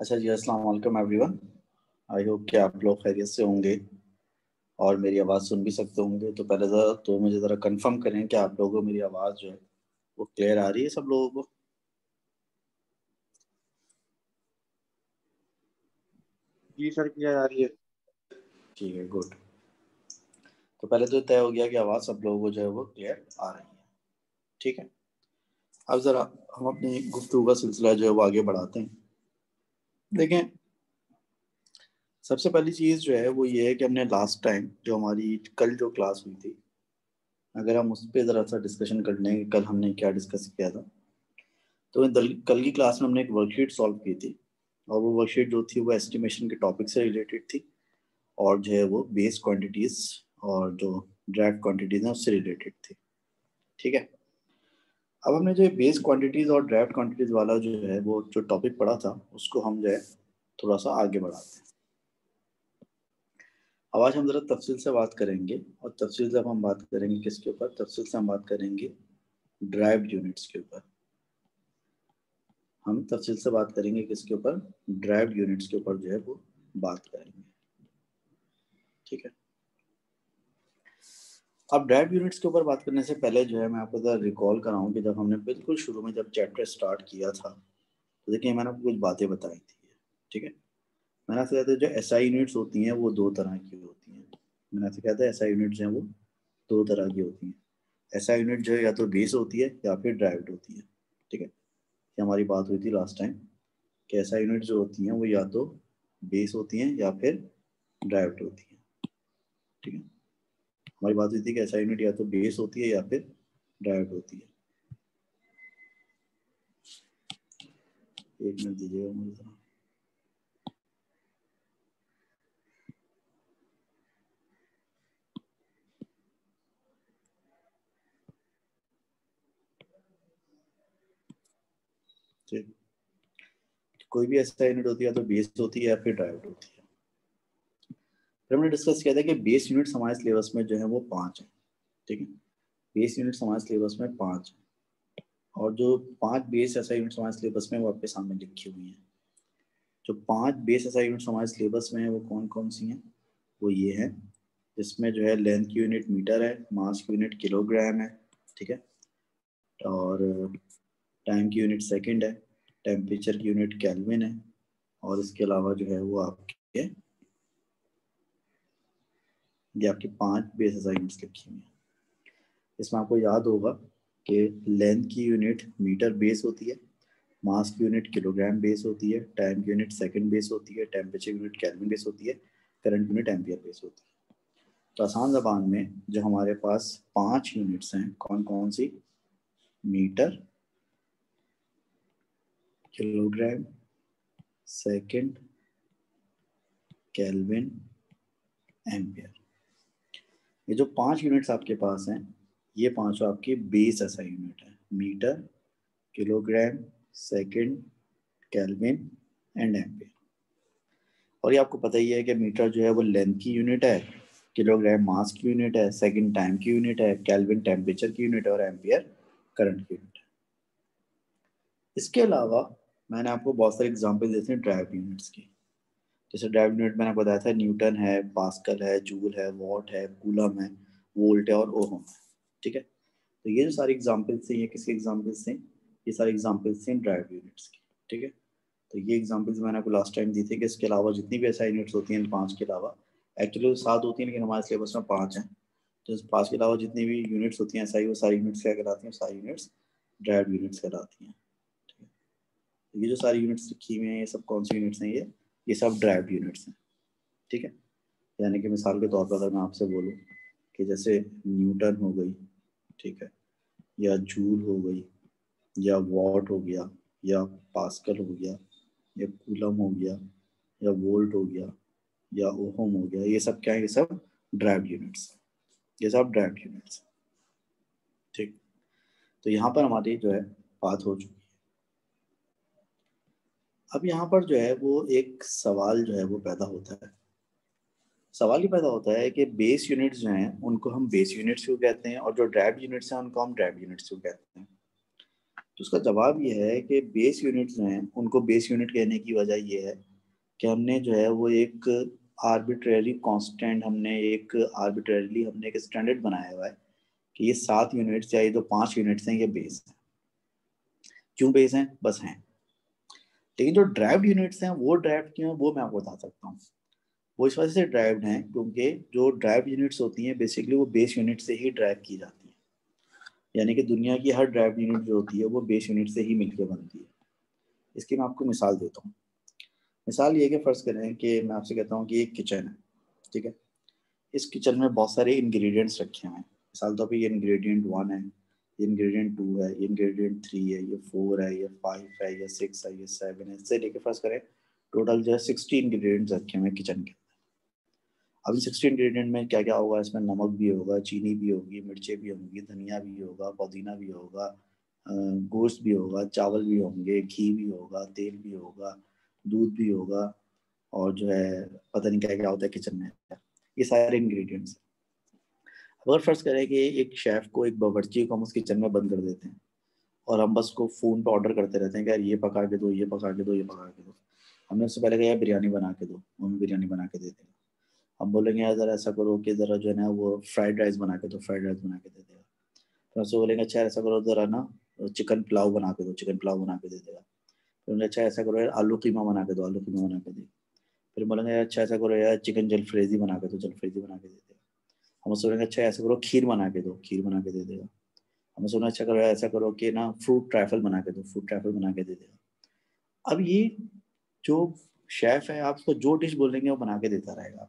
अच्छा जी, अस्सलाम वालेकुम एवरीवन। आई होप कि आप लोग खैरियत से होंगे और मेरी आवाज़ सुन भी सकते होंगे। तो पहले तो मुझे ज़रा कंफर्म करें कि आप लोगों को मेरी आवाज़ जो है वो क्लियर आ रही है सब लोगों को। जी सर, क्लियर आ रही है। ठीक है, गुड। तो पहले तो तय हो गया कि आवाज़ सब लोगों को जो है वो क्लियर आ रही है। ठीक है, अब ज़रा हम अपनी गुफ्तगू का सिलसिला जो है वो आगे बढ़ाते हैं। देखें, सबसे पहली चीज़ जो है वो ये है कि हमने लास्ट टाइम जो हमारी कल जो क्लास हुई थी, अगर हम उस पर ज़रा सा डिस्कशन कर लें कि कल हमने क्या डिस्कस किया था। तो कल की क्लास में हमने एक वर्कशीट सॉल्व की थी और वो वर्कशीट जो थी वो एस्टिमेशन के टॉपिक से रिलेटेड थी और जो है वो बेस क्वांटिटीज और जो ड्राइव क्वांटिटीज हैं उससे रिलेटेड थी। ठीक है, अब हमने जो बेस क्वांटिटीज और ड्राइव क्वांटिटीज वाला जो है वो जो टॉपिक पढ़ा था उसको हम जो है थोड़ा सा आगे बढ़ाते हैं। अब आज हम ज़रा तफसील से बात करेंगे और तफसील से अब हम बात करेंगे किसके ऊपर? तफसील से हम बात करेंगे ड्राइव यूनिट्स के ऊपर। हम तफसील से बात करेंगे किसके ऊपर? ड्राइव यूनिट्स के ऊपर जो है वो बात करेंगे। ठीक है, अब ड्राइव यूनिट्स के ऊपर बात करने से पहले जो है मैं आपको ज़रा रिकॉल कराऊं कि जब हमने बिल्कुल शुरू में जब चैप्टर स्टार्ट किया था तो देखिए मैंने आपको कुछ बातें बताई थी। ठीक है, मैंने आपसे कहता है जो एसआई यूनिट्स होती हैं वो दो तरह की होती हैं। मैंने आपसे कहता है एसआई यूनिट्स हैं वो दो तरह की होती हैं। एसआई यूनिट जो है या तो बेस होती है या फिर ड्राइव्ड होती है। ठीक है, ये हमारी बात हुई थी लास्ट टाइम कि एसआई यूनिट जो होती हैं वो या तो बेस होती हैं या फिर ड्राइव्ड होती हैं। ठीक है, हमारी बात हुई थी कि एसआई यूनिट या तो बेस होती है या फिर ड्राइव्ड होती है। एक मिनट दीजिएगा मुझे जरा। ठीक, कोई भी एसआई यूनिट होती है तो बेस होती है या फिर ड्राइव्ड होती है। फिर हमने डिस्कस किया था कि बेस यूनिट्स हमारे सिलेबस में जो है वो 5 है। ठीक है, बेस यूनिट्स हमारे सिलेबस में 5 है और जो 5 बेस एसआई यूनिट्स हमारे सिलेबस में वो आपके सामने लिखी हुई हैं। जो 5 बेस एसआई यूनिट्स हमारे सिलेबस में है वो कौन कौन सी हैं? वो ये है, जिसमें जो है लेंथ की यूनिट मीटर है, मास की यूनिट किलोग्राम है। ठीक है, और टाइम की यूनिट सेकंड है, टेम्परेचर की यूनिट केल्विन है और इसके अलावा जो है वो आपके ये आपकी 5 बेस एसआई यूनिट्स लिखी हुई हैं। इसमें आपको याद होगा कि लेंथ की यूनिट मीटर बेस होती है, मास की यूनिट किलोग्राम बेस होती है, टाइम की यूनिट सेकंड बेस होती है, टेम्परेचर यूनिट केल्विन बेस होती है, करंट यूनिट एम्पियर बेस होती है। तो आसान ज़बान में जो हमारे पास 5 यूनिट्स हैं कौन कौन सी? Metre, kilogram, second, kelvin, ampere. ये जो 5 यूनिट्स आपके पास हैं ये पांचों आपकी बेस एसआई यूनिट है। Metre, kilogram, second, kelvin and ampere. और ये आपको पता ही है कि मीटर जो है वो लेंथ की यूनिट है, किलोग्राम मास की यूनिट है, सेकंड टाइम की यूनिट है, केल्विन टेम्परेचर की यूनिट है और एम्पियर करंट की यूनिट है। इसके अलावा मैंने आपको बहुत सारे एग्जांपल देते हैं ड्राइव यूनिट्स की। जैसे ड्राइव यूनिट मैंने आपको बताया था न्यूटन है, पास्कल है, जूल है, वॉट है, कूलम है, वोल्ट है और ओहम है। ठीक है, तो ये जो सारी एग्जांपल्स हैं ये किसके एग्जांपल्स हैं? ये सारे एग्जांपल्स हैं ड्राइव यूनिट्स की। ठीक है, तो ये एग्जांपल्स मैंने आपको लास्ट टाइम दी थी कि इसके अलावा जितनी भी एसआई यूनिट्स होती हैं इन 5 के अलावा, एक्चुअली 7 होती हैं लेकिन हमारे सिलेबस में 5 हैं, तो इस 5 के अलावा जितनी भी यूनिट्स होती हैं एसआई वो सारी यूनिट्स क्या कहलाती हैं? सारी यूनिट्स ड्राइव यूनिट्स कहलाती हैं। ठीक है, तो ये जो सारी यूनिट्स लिखी हुई हैं ये सब कौन सी यूनिट्स हैं? ये सब ड्राइव यूनिट्स हैं। ठीक है, यानी कि मिसाल के तौर पर अगर मैं आपसे बोलूँ कि जैसे न्यूटन हो गई, ठीक है, या जूल हो गई, या वॉट हो गया, या पास्कल हो गया, या कूलम हो गया, या वोल्ट हो गया, या ओहम हो गया, ये सब क्या है? ये सब ड्राइव यूनिट्स, ये सब ड्राइव यूनिट्स। ठीक, तो यहाँ पर हमारी जो है बात हो चुकी है। अब यहाँ पर जो है वो एक सवाल जो है वो पैदा होता है। सवाल ही पैदा होता है कि बेस यूनिट्स जो हैं उनको हम बेस यूनिट्स क्यों कहते हैं और जो ड्राइव यूनिट्स हैं उनको हम ड्राइव यूनिट्स क्यों कहते हैं? उसका जवाब ये है कि बेस यूनिट्स जो हैं उनको बेस यूनिट कहने की वजह ये है कि हमने जो है वो एक आर्बिट्रेरी कांस्टेंट, हमने एक स्टैंडर्ड बनाया हुआ है कि ये 7 यूनिट्स या ये जो 5 यूनिट्स हैं ये बेस हैं। क्यों बेस हैं? बस हैं। लेकिन जो ड्राइव्ड यूनिट्स हैं वो ड्राइव्ड क्यों हैं वो मैं आपको बता सकता हूँ। वो इस वजह से ड्राइव्ड हैं क्योंकि जो ड्राइव्ड यूनिट्स होती हैं बेसिकली वो बेस यूनिट से ही ड्राइव की जाती हैं। यानी कि दुनिया की हर ड्राइव्ड यूनिट जो होती है वो बेस यूनिट से ही मिलकर बनती है। इसकी मैं आपको मिसाल देता हूँ। मिसाल ये कि फर्ज करें कि मैं आपसे कहता हूँ कि एक किचन है, ठीक है। इस किचन में बहुत सारे इंग्रेडिएंट्स रखे हुए हैं। मिसाल तो ये इंग्रेडिएंट 1 है, ये इंग्रेडिएंट 2 है, ये इंग्रेडिएंट 3 है, ये 4 है, ये 5 है, ये 6 है, ये 7 है, इससे लेके फर्ज करें टोटल जो है 60 इंग्रेडिएंट्स रखे हुए हैं किचन के। अब 60 इंग्रेडिएंट में क्या क्या होगा? इसमें नमक भी होगा, चीनी भी होगी, मिर्चें भी होंगी, धनिया भी होगा, पुदीना भी होगा, गोश्त भी होगा, चावल भी होंगे, घी भी होगा, तेल भी होगा, दूध भी होगा, और जो है पता नहीं क्या क्या होता है किचन में। ये सारे इंग्रेडिएंट्स। अगर फर्ज करें कि एक शेफ को, एक बावर्ची को हम उस किचन में बंद कर देते हैं और हम बस को फ़ोन पे ऑर्डर करते रहते हैं कि यार ये पका के दो, ये पका के दो, ये पका के दो। हमने उससे पहले कहा यार बिरयानी बना के दो, वो हमें बिरयानी बना के देते हैं। हम बोलेंगे यार ज़रा ऐसा करो कि ज़रा जो है ना वो फ्राइड राइस बना के दो, फ्राइड राइस बना के दे देगा। फिर उससे बोलेंगे अच्छा ऐसा करो ज़रा ना चिकन पुलाव बना के दो, चिकन पुलाव बना के दे देगा। फिर बोलेंगे अच्छा ऐसा करो यार आलू कीमा बना के दो, आलू कीमा बना के दे। फिर बोलेंगे यार अच्छा ऐसा करो यार चिकन जलफ्रेजी बना के दो, जलफ्रेजी बना के दे देगा। हम उससे बोलेंगे अच्छा ऐसा करो खीर बना के दो, खीर बना के दे देगा। हम उससे अच्छा करो ऐसा करो कि ना फ्रूट ट्रैफल बना के दो, फ्रूट ट्रैफल बना के दे देगा। अब ये जो शेफ है आप उसको जो डिश बोलेंगे वो बना के देता रहेगा।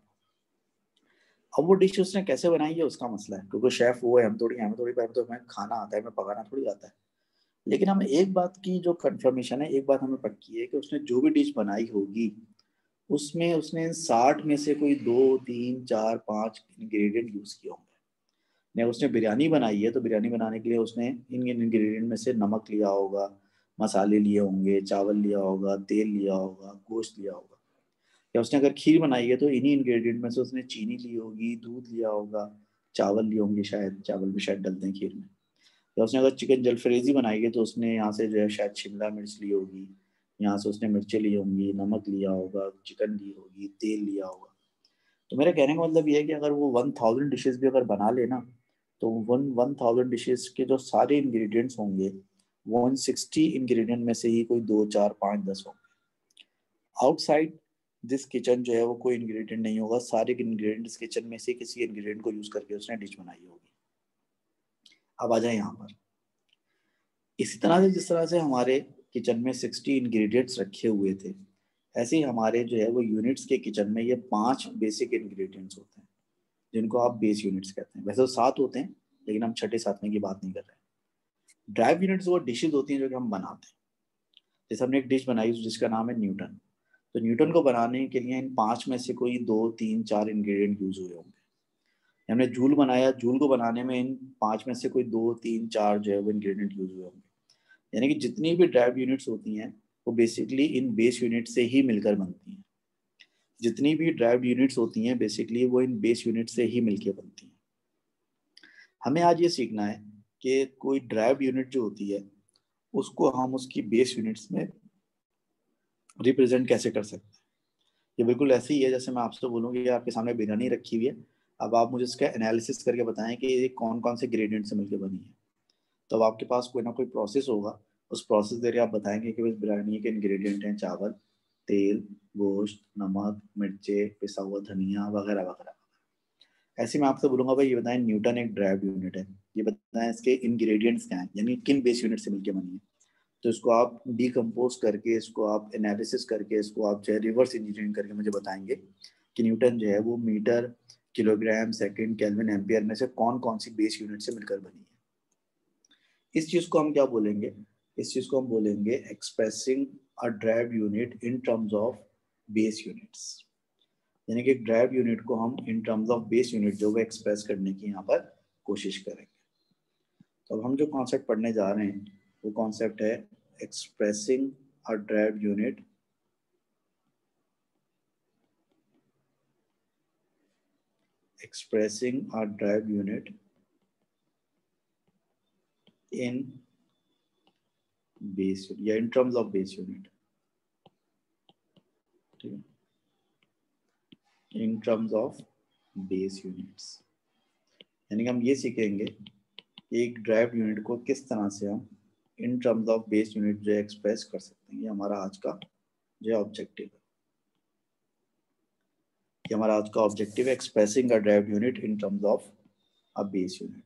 अब वो डिश उसने कैसे बनाई है उसका मसला है, क्योंकि शेफ वो है, हम थोड़ी, हमें खाना आता है, हमें पकाना थोड़ी आता है। लेकिन हम एक बात की जो कंफर्मेशन है, एक बात हमें पक्की है कि उसने जो भी डिश बनाई होगी उसमें उसने 60 में से कोई 2, 3, 4, 5 इंग्रेडिएंट यूज किए होंगे। नहीं, उसने बिरयानी बनाई है तो बिरयानी बनाने के लिए उसने इन इंग्रेडिएंट में से नमक लिया होगा, मसाले लिए होंगे, चावल लिया होगा, तेल लिया होगा, गोश्त लिया होगा। या उसने अगर खीर बनाई है तो इन्हीं इंग्रेडिएंट में से उसने चीनी ली होगी, दूध लिया होगा, चावल लिए होंगे, शायद चावल भी शायद डलते हैं खीर में। या उसने अगर चिकन जलफ्रेजी बनाई है तो उसने यहाँ से जो है शायद शिमला मिर्च ली होगी, यहाँ से उसने मिर्चें ली होंगी, नमक लिया होगा, चिकन ली होगी, तेल लिया होगा। तो मेरे कहने का मतलब ये है कि अगर वो 1000 डिशेज भी अगर बना लेना तो 1000 डिशेज के जो सारे इंग्रेडिएंट्स होंगे वो इन 60 इंग्रेडिएंट में से ही कोई 2, 4, 5, 10 होंगे। आउटसाइड दिस किचन जो है वो कोई इंग्रेडिएंट नहीं होगा, सारे इंग्रेडिएंट्स किचन में से किसी इंग्रेडिएंट को यूज करके उसने डिश बनाई होगी। अब आ जाए यहाँ पर, इसी तरह से जिस तरह से हमारे किचन में 60 इंग्रेडिएंट्स रखे हुए थे, ऐसे ही हमारे जो है वो यूनिट्स के किचन में ये 5 बेसिक इंग्रेडिएंट्स होते हैं जिनको आप बेस यूनिट्स कहते हैं। वैसे तो 7 होते हैं लेकिन हम छठे सातवें की बात नहीं कर रहे हैं। ड्राइव यूनिट्स वो डिशेज होती हैं जो कि हम बनाते हैं। जैसे हमने एक डिश बनाई जिसका नाम है न्यूटन, तो न्यूटन को बनाने के लिए इन 5 में से कोई 2, 3, 4 इंग्रेडिएंट यूज हुए होंगे। हमने जूल बनाया, जूल को बनाने में इन 5 में से कोई 2, 3, 4 जो है वो इंग्रेडिएंट यूज हुए होंगे। यानी कि जितनी भी ड्राइव यूनिट्स होती हैं वो बेसिकली इन बेस यूनिट से ही मिलकर बनती हैं। जितनी भी ड्राइव यूनिट्स होती हैं बेसिकली वो इन बेस यूनिट से ही मिलकर बनती हैं। हमें आज ये सीखना है कि कोई ड्राइव यूनिट जो होती है उसको हम उसकी बेस यूनिट्स में रिप्रेजेंट कैसे कर सकते हैं। ये बिल्कुल ऐसे ही है जैसे मैं आपसे बोलूँ कि आपके सामने बिरयानी रखी हुई है, अब आप मुझे इसका एनालिसिस करके बताएं कि ये कौन कौन से ग्रेडियंट से मिलकर बनी है। तो अब आपके पास कोई ना कोई प्रोसेस होगा, उस प्रोसेस के जरिए आप बताएंगे कि इस बिरयानी के इंग्रेडिएंट हैं चावल, तेल, गोश्त, नमक, मिर्चे, पिसा हुआ धनिया वगैरह वगैरह। ऐसे मैं आपसे बोलूंगा भाई ये बताएं न्यूटन एक ड्राइव यूनिट है, ये बताएं इसके इंग्रेडिएंट्स क्या हैं, यानी किन बेस यूनिट से मिलकर बनी है। तो इसको आप डिकम्पोज करके, इसको आप एनालिसिस करके, इसको आप जो है रिवर्स इंजीनियरिंग करके मुझे बताएंगे कि न्यूटन जो है वो metre, kilogram, second, kelvin, ampere में से कौन कौन सी बेस यूनिट से मिलकर बनी है। इस चीज को हम क्या बोलेंगे? इस चीज को हम बोलेंगे expressing a derived unit in terms of base units. यानी कि एक ड्राइव यूनिट को हम in terms of base unit जो वो एक्सप्रेस करने की यहाँ पर कोशिश करेंगे। तो अब हम जो कॉन्सेप्ट पढ़ने जा रहे हैं वो कॉन्सेप्ट है expressing a derived unit in base या in terms of base unit, ठीक है, in terms of base units. यानी कि हम ये सीखेंगे एक ड्राइव यूनिट को किस तरह से हम in terms of base unit जो एक्सप्रेस कर सकते हैं। ये हमारा आज का जो ऑब्जेक्टिव है, ये हमारा आज का ऑब्जेक्टिव है, expressing a derived unit in terms of a base unit.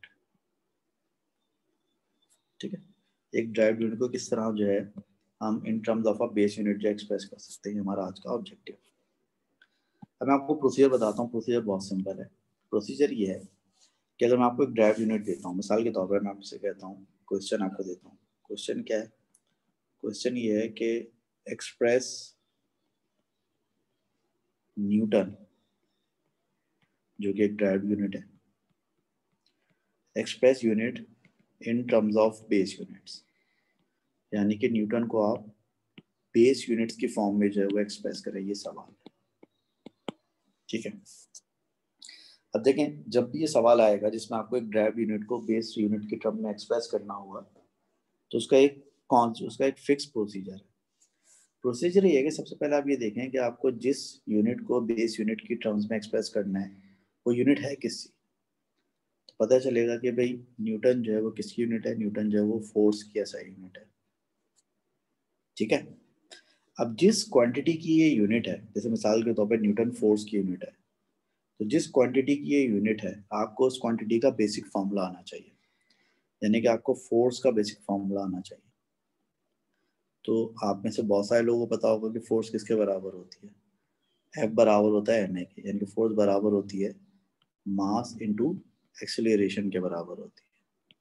ठीक है, एक ड्राइव यूनिट को किस तरह जो है हम in terms of a base unit जो एक्सप्रेस कर सकते हैं, हमारा आज का ऑब्जेक्टिव। अब मैं आपको प्रोसीजर बताता हूँ। प्रोसीजर बहुत सिंपल है। प्रोसीजर ये है कि अगर मैं आपको एक ड्राइव यूनिट देता हूँ, मिसाल के तौर पर मैं आपसे कहता हूँ, क्वेश्चन आपको देता हूँ। क्वेश्चन क्या है? क्वेश्चन ये है कि एक्सप्रेस न्यूटन, जो कि एक ड्राइव यूनिट है, express unit in terms of base units. यानी कि न्यूटन को आप बेस यूनिट्स की फॉर्म में जो है वो एक्सप्रेस करें, ये सवाल है। ठीक है, अब देखें, जब भी ये सवाल आएगा जिसमें आपको एक ड्राइव यूनिट को बेस यूनिट की टर्म में एक्सप्रेस करना होगा, तो उसका एक फिक्स प्रोसीजर है। प्रोसीजर ये है कि सबसे पहले आप ये देखें कि आपको जिस यूनिट को बेस यूनिट की टर्म्स में एक्सप्रेस करना है वो यूनिट है किसकी। तो पता चलेगा कि भाई न्यूटन जो है वो किसकी यूनिट है, न्यूटन जो है वो फोर्स की एसआई यूनिट है। ठीक है, अब जिस क्वांटिटी की ये यूनिट है, जैसे मिसाल के तौर पर न्यूटन फोर्स की यूनिट है, तो जिस क्वांटिटी की ये यूनिट है आपको उस क्वांटिटी का बेसिक फॉर्मूला आना चाहिए। यानी कि आपको फोर्स का बेसिक फॉर्मूला आना चाहिए। तो आप में से बहुत सारे लोगों को पता होगा कि फोर्स किसके बराबर होती है, एफ बराबर होता है एन ए के। यानी कि फोर्स बराबर होती है मास इनटू एक्सेलरेशन के बराबर होती है।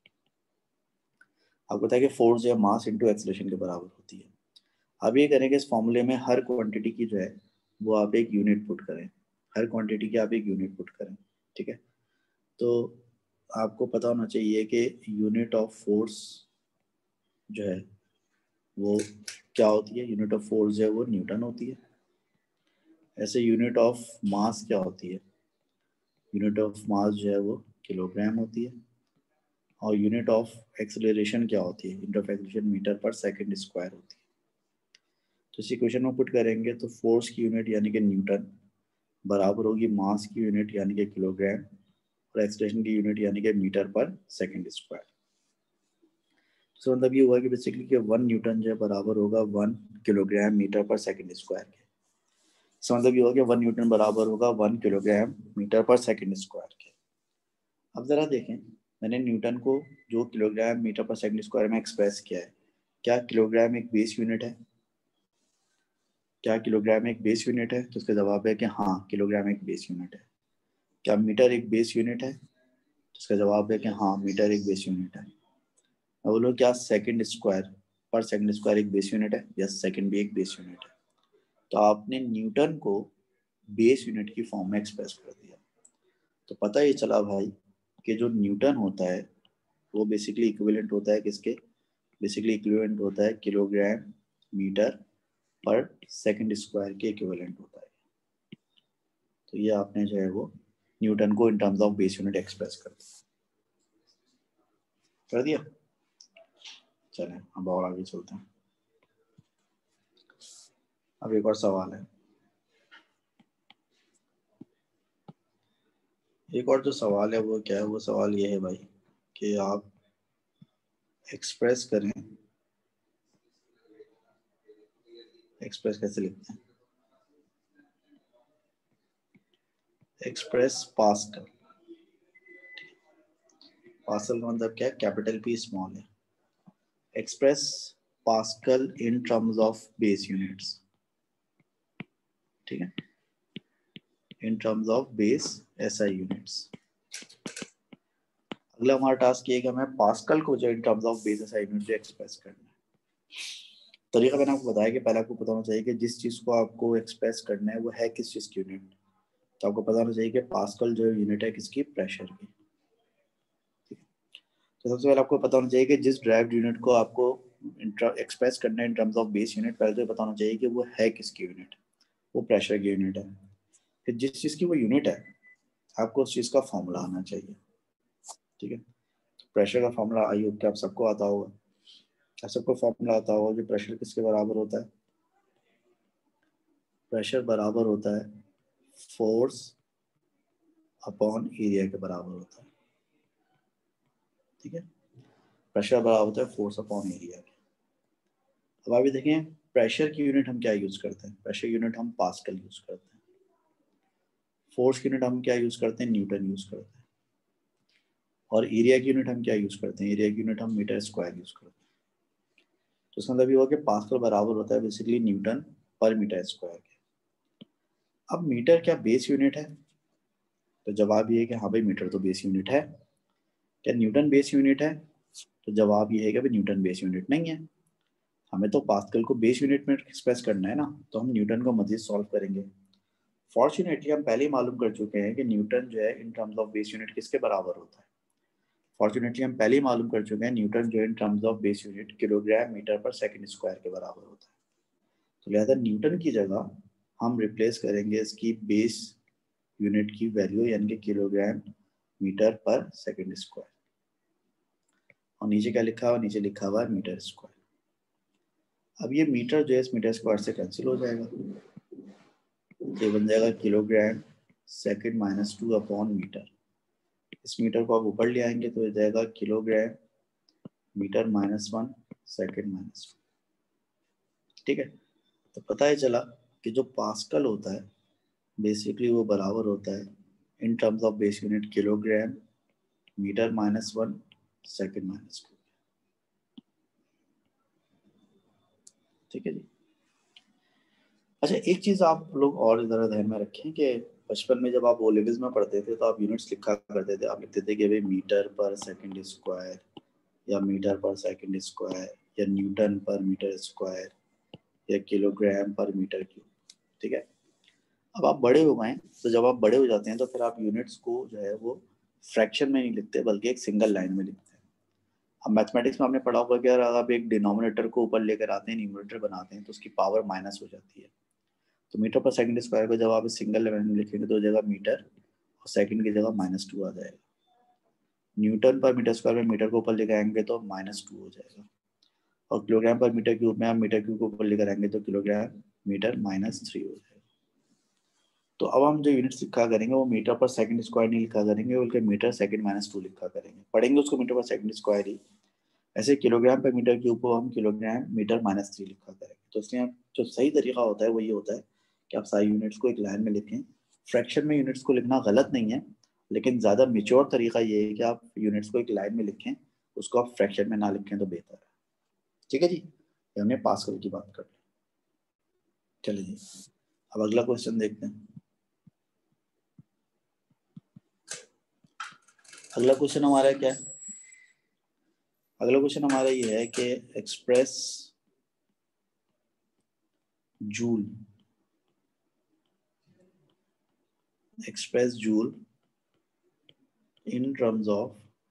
आपको पता है कि फोर्स जो है मास इनटू एक्सेलरेशन के बराबर होती है। अब ये करेंगे इस फॉर्मूले में हर क्वांटिटी की जो है वो आप एक यूनिट पुट करें, हर क्वांटिटी की आप एक यूनिट पुट करें। ठीक है, तो आपको पता होना चाहिए कि यूनिट ऑफ फोर्स जो है वो क्या होती है। यूनिट ऑफ फोर्स जो है वो न्यूटन होती है। ऐसे यूनिट ऑफ मास क्या होती है, यूनिट ऑफ मास जो है वो किलोग्राम होती है। और यूनिट ऑफ एक्सेलरेशन क्या होती है, unit of acceleration metre per second square होती है। तो इस इक्वेशन में पुट करेंगे तो फोर्स की यूनिट यानी कि न्यूटन बराबर होगी मास की यूनिट यानी कि किलोग्राम और एक्सेलरेशन की यूनिट यानी कि मीटर पर सेकंड स्क्वायर। तो मतलब ये हुआ कि बेसिकली कि 1 न्यूटन जो है बराबर होगा 1 kilogram metre per second square के। इसका मतलब ये होगा कि 1 न्यूटन बराबर होगा 1 kilogram metre per second square के। अब जरा देखें, मैंने न्यूटन को जो kilogram metre per second square में एक्सप्रेस किया है, क्या किलोग्राम एक बेस यूनिट है? क्या किलोग्राम एक बेस यूनिट है? तो इसका जवाब है कि हाँ, किलोग्राम एक बेस यूनिट है। क्या मीटर एक बेस यूनिट है? तो इसका जवाब है कि हाँ, मीटर एक बेस यूनिट है। अब बोलो क्या second square per second square एक बेस यूनिट है? यस, सेकंड भी एक बेस यूनिट है। तो आपने न्यूटन को बेस यूनिट की फॉर्म में एक्सप्रेस कर दिया। तो पता ये चला भाई कि जो न्यूटन होता है वो बेसिकली इक्विवेलेंट होता है किसके? बेसिकली इक्विवेलेंट होता है kilogram metre per second square के इक्विवेलेंट होता है। तो ये आपने जो है वो न्यूटन को in terms of base unit express कर दिया। चलें अब और आगे चलते हैं। अब एक और सवाल है। एक और जो सवाल है वो क्या है? वो सवाल ये है भाई कि आप एक्सप्रेस करें, एक्सप्रेस कैसे लिखते हैं? Express pascal. पास्कल का मतलब क्या है? कैपिटल पी स्मॉल है। Express pascal in terms of base units. ठीक है, in terms of base SI units. अगला हमारा टास्क ये है कि हमें पास्कल को जो in terms of base SI unit express करना है। तरीका मैंने आपको बताया कि पहले आपको पता होना चाहिए कि जिस चीज को आपको एक्सप्रेस करना है वो है किस चीज की यूनिट। तो आपको पता होना चाहिए कि पास्कल जो यूनिट है किसकी? प्रेशर की। तो सबसे पहले आपको पता होना चाहिए कि जिस ड्राइव यूनिट को आपको एक्सप्रेस करना है in terms of base unit, पहले तो पता होना चाहिए कि वो है किसकी यूनिट। वो प्रेशर की यूनिट है। फिर जिस चीज़ की वो यूनिट है आपको उस चीज़ का फॉर्मूला आना चाहिए। ठीक है, प्रेशर का फॉर्मूला आई होप कि आप सबको आता होगा। ऐसा कोई फॉर्मूला आता होगा जो प्रेशर किसके बराबर होता है? प्रेशर बराबर होता है फोर्स अपॉन एरिया के बराबर होता है, ठीक है। प्रेशर बराबर होता है फोर्स अपॉन एरिया के। अब अभी देखें प्रेशर की यूनिट हम क्या यूज करते हैं? प्रेशर यूनिट हम पास्कल यूज करते हैं। फोर्स की यूनिट हम क्या यूज करते हैं? न्यूटन यूज करते हैं। और एरिया की यूनिट हम क्या यूज करते हैं? एरिया की यूनिट हम मीटर स्क्वायर यूज करते हैं। तो इसका मतलब ये हुआ कि पास्कल बराबर होता है basically newton per metre square के। अब मीटर क्या बेस यूनिट है? तो जवाब ये है कि हाँ भाई मीटर तो बेस यूनिट है। क्या न्यूटन बेस यूनिट है? तो जवाब ये है कि भाई न्यूटन बेस यूनिट नहीं है। हमें तो पास्कल को बेस यूनिट में एक्सप्रेस करना है ना, तो हम न्यूटन को मजीद सॉल्व करेंगे। फॉर्चुनेटली हम पहले ही मालूम कर चुके हैं कि न्यूटन जो है in terms of base unit किसके बराबर होता है? फॉर्चुनेटली हम पहले ही मालूम कर चुके हैं न्यूटन जो in terms of base unit kilogram metre per second square के बराबर होता है। तो लिहाजा न्यूटन की जगह हम रिप्लेस करेंगे इसकी बेस यूनिट की वैल्यू यानी कि kilogram metre per second square. और नीचे क्या लिखा हुआ? नीचे लिखा हुआ है मीटर स्क्वायर। अब ये मीटर जो है इस मीटर स्क्वायर से कैंसिल हो जाएगा, ये बन जाएगा kilogram second minus 2 upon metre. इस मीटर को आप ऊपर ले आएंगे तो हो जाएगा किलोग्राम मीटर -1 सेकंड -2, ठीक है। तो पता ही चला कि जो पास्कल होता है बेसिकली वो बराबर होता है in terms of base unit kilogram metre -1 second -2, ठीक है जी। अच्छा एक चीज आप लोग और जरा ध्यान में रखें कि बचपन में जब आप ओ लेवल्स में पढ़ते थे तो आप यूनिट्स लिखा करते थे। आप लिखते थे कि भाई मीटर पर सेकंड स्क्वायर या मीटर पर सेकंड स्क्वायर या न्यूटन पर मीटर स्क्वायर या किलोग्राम पर मीटर क्यूब, ठीक है। अब आप बड़े हो गए तो जब आप बड़े हो जाते हैं तो फिर आप यूनिट्स को जो है वो फ्रैक्शन में नहीं लिखते बल्कि एक सिंगल लाइन में लिखते हैं। अब मैथमेटिक्स में आपने पढ़ा होगा कि अगर आप एक डिनोमिनेटर को ऊपर लेकर आते हैं न्यूमरेटर बनाते हैं तो उसकी पावर माइनस हो जाती है। तो मीटर पर सेकंड स्क्वायर को जब आप सिंगल लाइन में लिखेंगे तो हो जाएगा मीटर और सेकंड की जगह -2 आ जाएगा। न्यूटन पर मीटर स्क्वायर में मीटर को ऊपर लेकर आएंगे तो -2 हो जाएगा। और किलोग्राम पर मीटर क्यूब में आप मीटर क्यूब को ऊपर लेकर आएंगे तो किलोग्राम मीटर -3 हो जाएगा। तो अब हम जो यूनिट्स लिखा करेंगे वो मीटर पर सेकंड स्क्वायर नहीं लिखा करेंगे बल्कि मीटर सेकंड -2 लिखा करेंगे। पढ़ेंगे उसको मीटर पर सेकंड स्क्वायर ही। ऐसे किलोग्राम पर मीटर क्यूब को हम किलोग्राम मीटर -3 लिखा करेंगे। तो इसलिए जो सही तरीका होता है वो ये होता है कि आप सारी यूनिट्स को एक लाइन में लिखें। फ्रैक्शन में यूनिट्स को लिखना गलत नहीं है, लेकिन ज़्यादा मेच्योर तरीका ये है कि आप यूनिट्स को एक लाइन में लिखें, उसको आप फ्रैक्शन में ना लिखें तो बेहतर है, ठीक है जी। ये हमने पास्कल की बात कर ली। चलिए जी अब अगला क्वेश्चन देखते हैं। अगला क्वेश्चन हमारा क्या है? अगला क्वेश्चन हमारा ये है कि express joule in terms of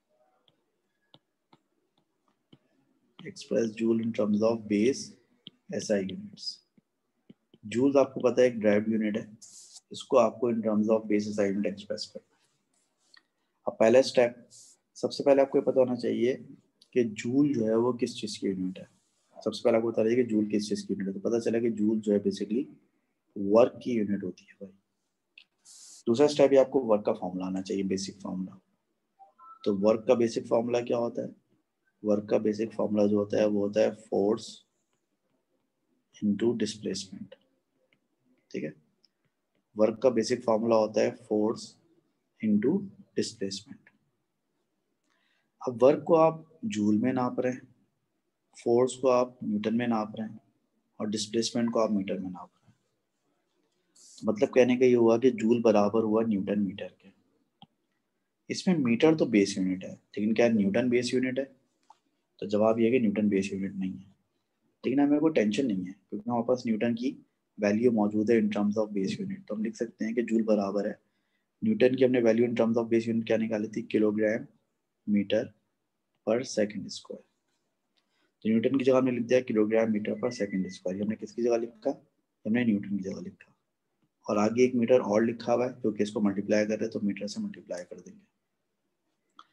base SI units. Joule आपको पता है एक ड्राइव यूनिट है, इसको आपको in terms of base SI unit express करना है। अब पहला स्टेप, सबसे पहले आपको ये पता होना चाहिए कि जूल जो है वो किस चीज़ की यूनिट है। सबसे पहले आपको बता रही है कि जूल किस चीज़ की यूनिट है, तो पता चला कि जूल जो है बेसिकली वर्क की यूनिट होती है भाई। दूसरा स्टेप ये आपको वर्क का फॉर्मूला आना चाहिए, बेसिक फॉर्मूला। तो वर्क का बेसिक फॉर्मूला क्या होता है? वर्क का बेसिक फॉर्मूला जो होता है वो होता है फोर्स इनटू डिस्प्लेसमेंट, ठीक है। वर्क का बेसिक फॉर्मूला होता है फोर्स इनटू डिस्प्लेसमेंट। अब वर्क को आप जूल में नाप रहे हैं, फोर्स को आप न्यूटन में नाप रहे हैं और डिस्प्लेसमेंट को आप मीटर में नाप रहे हैं। मतलब कहने का ये हुआ कि जूल बराबर हुआ न्यूटन मीटर के। इसमें मीटर तो बेस यूनिट है, लेकिन क्या न्यूटन बेस यूनिट है? तो जवाब ये है कि न्यूटन बेस यूनिट नहीं है। लेकिन हमें कोई टेंशन नहीं है क्योंकि हमारे पास न्यूटन की वैल्यू मौजूद है in terms of base unit. तो हम लिख सकते हैं कि जूल बराबर है न्यूटन की हमने value in terms of base unit क्या निकाली थी? Kilogram metre per second square. तो न्यूटन की जगह हमने लिख दिया kilogram metre per second square. हमने किसकी जगह लिखा? हमने न्यूटन की जगह लिखा। और आगे एक मीटर और लिखा हुआ है क्योंकि इसको मल्टीप्लाई कर रहे हैं तो मीटर से मल्टीप्लाई कर देंगे।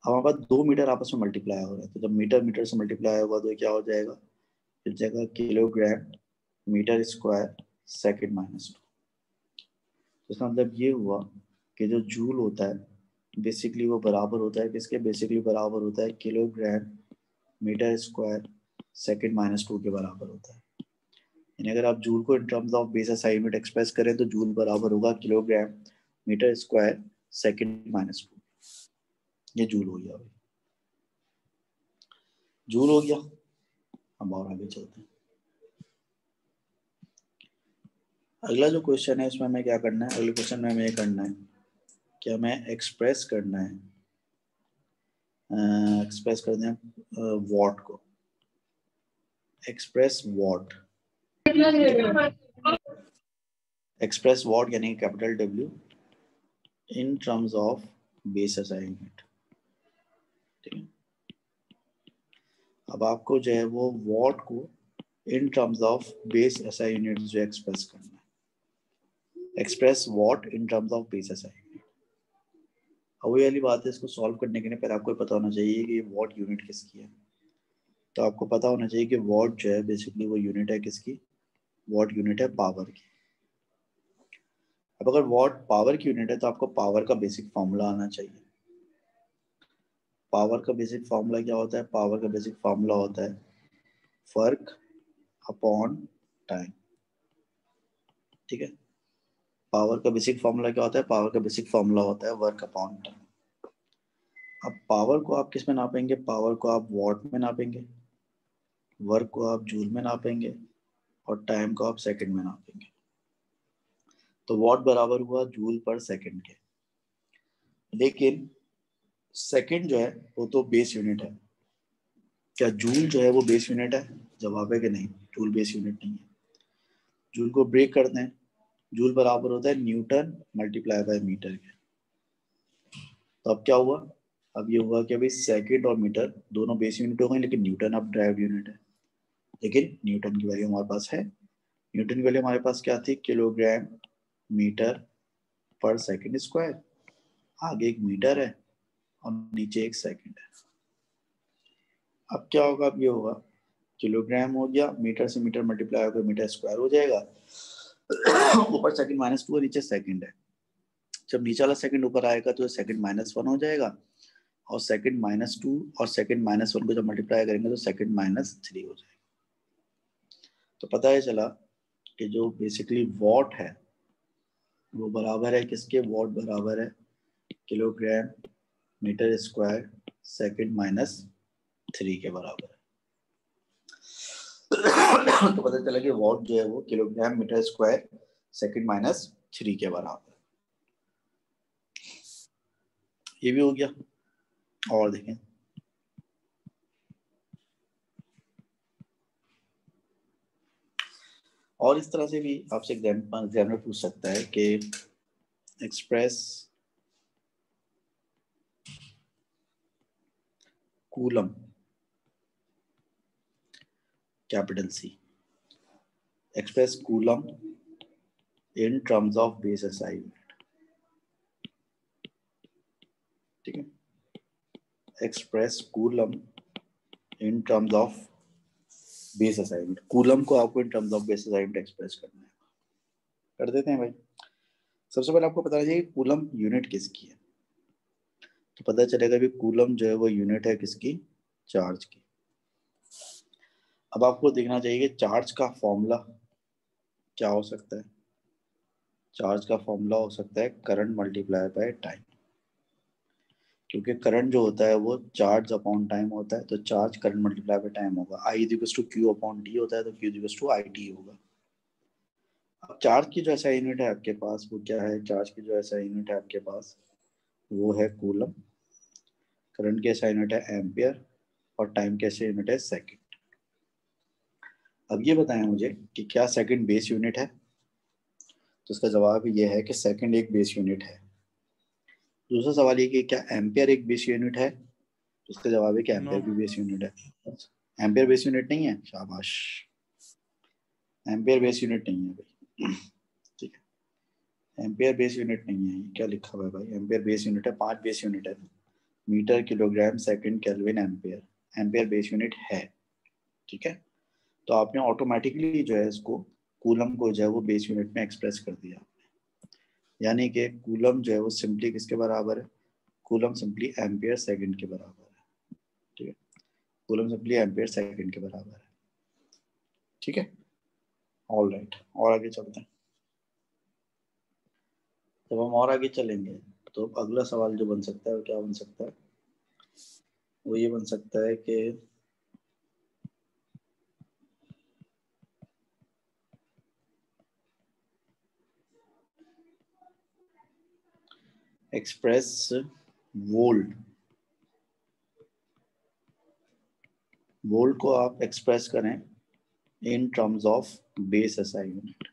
हमारे पास 2 मीटर आपस में मल्टीप्लाई हो रहा है, तो जब मीटर मीटर से मल्टीप्लाई होगा तो क्या हो जाएगा, फिर जाएगा kilogram metre square second minus 2। तो इसका मतलब ये हुआ कि जो जूल होता है बेसिकली वो बराबर होता है किसके, बेसिकली बराबर होता है kilogram metre square second minus 2 के बराबर होता है। यानी अगर आप जूल को in terms of base SI unit express करें तो जूल बराबर होगा kilogram metre square second minus 2। ये जूल हो गया भाई, जूल हो गया। अब और आगे चलते हैं। अगला जो क्वेश्चन है इसमें हमें क्या करना है, अगले क्वेश्चन में हमें ये करना है कि हमें एक्सप्रेस करना है, एक्सप्रेस करना है वॉट को, एक्सप्रेस वॉट, एक्सप्रेस वॉट यानी capital W in terms of base SI unit. ठीक है, अब आपको जो है वो वॉट को in terms of base SI unit जो एक्सप्रेस करना है, express watt in terms of base SI unit. अब वही वाली बात है, इसको सॉल्व करने के लिए पहले आपको पता होना चाहिए कि वॉट यूनिट किसकी है। तो आपको पता होना चाहिए कि वॉट जो है बेसिकली वो यूनिट है किसकी, वॉट यूनिट है पावर की। अब अगर वॉट पावर की यूनिट है तो आपको पावर का बेसिक फॉर्मूला आना चाहिए। पावर का बेसिक फॉर्मूला क्या होता है, पावर का बेसिक फॉर्मूला होता है वर्क अपॉन टाइम। ठीक है, पावर का बेसिक फॉर्मूला क्या होता है, पावर का बेसिक फॉर्मूला होता है वर्क अपॉन टाइम। अब पावर को आप किस में नापेंगे, पावर को आप वॉट में नापेंगे, वर्क को आप जूल में नापेंगे और टाइम को आप सेकंड में नापेंगे। तो वॉट बराबर हुआ जूल पर सेकंड के, लेकिन सेकंड जो है वो तो बेस यूनिट है। क्या जूल जो है वो बेस यूनिट है, जवाब है कि नहीं, जूल बेस यूनिट नहीं है। जूल को ब्रेक करते हैं, जूल बराबर होता है न्यूटन मल्टीप्लाई बाय मीटर के। तो अब क्या हुआ, अब ये हुआ कि अभी सेकंड और मीटर दोनों बेस यूनिट हो गए, लेकिन न्यूटन अब ड्राइव यूनिट है। लेकिन न्यूटन की वैल्यू हमारे पास है, न्यूटन की वैल्यू हमारे पास क्या थी, kilogram metre per second square. आगे एक मीटर है और नीचे एक सेकंड है। अब क्या होगा, अब ये होगा किलोग्राम हो गया, मीटर से मीटर मल्टीप्लाई होकर मीटर स्क्वायर हो जाएगा, ऊपर सेकंड माइनस 2 और नीचे सेकंड है। जब नीचे वाला सेकंड ऊपर आएगा तो सेकंड माइनस 1 हो जाएगा, और सेकंड माइनस 2 और सेकंड माइनस 1 को जब मल्टीप्लाई करेंगे तो सेकंड माइनस 3 हो जाएगा। तो पता है चला कि जो बेसिकली वॉट है वो बराबर है किसके, वॉट बराबर है kilogram metre square second minus 3 के बराबर है। तो पता चला कि वॉट जो है वो kilogram metre square second minus 3 के बराबर है। ये भी हो गया। और देखें, और इस तरह से भी आपसे एग्जामिनर पूछ सकता है कि express coulomb capital C, express coulomb in terms of base SI unit. ठीक है, express coulomb in terms of base SI unit. Coulomb को आपको in terms of base SI unit express करना है। कर देते हैं भाई। सबसे पहले आपको पता चाहिए कूलम यूनिट किसकी है। तो पता चलेगा भी कूलम जो है वो यूनिट है किसकी, चार्ज की। अब आपको देखना चाहिए कि चार्ज का फॉर्मूला क्या हो सकता है। चार्ज का फॉर्मूला हो सकता है करंट मल्टीप्लाई बाय टाइम, क्योंकि करंट जो होता है वो चार्ज अपॉन टाइम होता है। तो charge current multiply by time होगा, I equals to Q upon D होता है, तो Q equals to I T होगा। अब चार्ज की जो ऐसा यूनिट है आपके पास वो क्या है, चार्ज की जो ऐसा यूनिट है आपके पास वो है कूलम, करंट की ऐसा यूनिट है एम्पियर, और टाइम की ऐसा यूनिट है सेकेंड। अब ये बताएं मुझे कि क्या सेकंड बेस यूनिट है। तो इसका जवाब ये है कि सेकंड एक बेस यूनिट है। दूसरा सवाल ये कि क्या एम्पियर एक बेस यूनिट है। तो इसका जवाब है कि एम्पियर भी बेस यूनिट है। एम्पियर बेस यूनिट नहीं है, शाबाश, एम्पियर बेस यूनिट नहीं है भाई। ठीक है, एम्पियर बेस यूनिट नहीं है। क्या लिखा हुआ है भाई, एम्पियर बेस यूनिट है, 5 बेस यूनिट है। Metre, kilogram, second, kelvin, ampere. Ampere base unit है, ठीक है। तो आपने ऑटोमेटिकली जो है इसको कूलम को जो है वो बेस यूनिट में एक्सप्रेस कर दिया, यानी कि कूलम जो है वो सिंपली किसके बराबर है? कूलम सिंपली एम्पियर सेकंड के बराबर है, ठीक है। कूलम सिंपली एम्पियर सेकंड के बराबर है, ठीक है। ऑल राइट, और आगे चलते हैं। जब हम और आगे चलेंगे तो अगला सवाल जो बन सकता है वो क्या बन सकता है? वो ये बन सकता है कि एक्सप्रेस वोल्ट, वोल्ट को आप एक्सप्रेस करें in terms of base SI unit.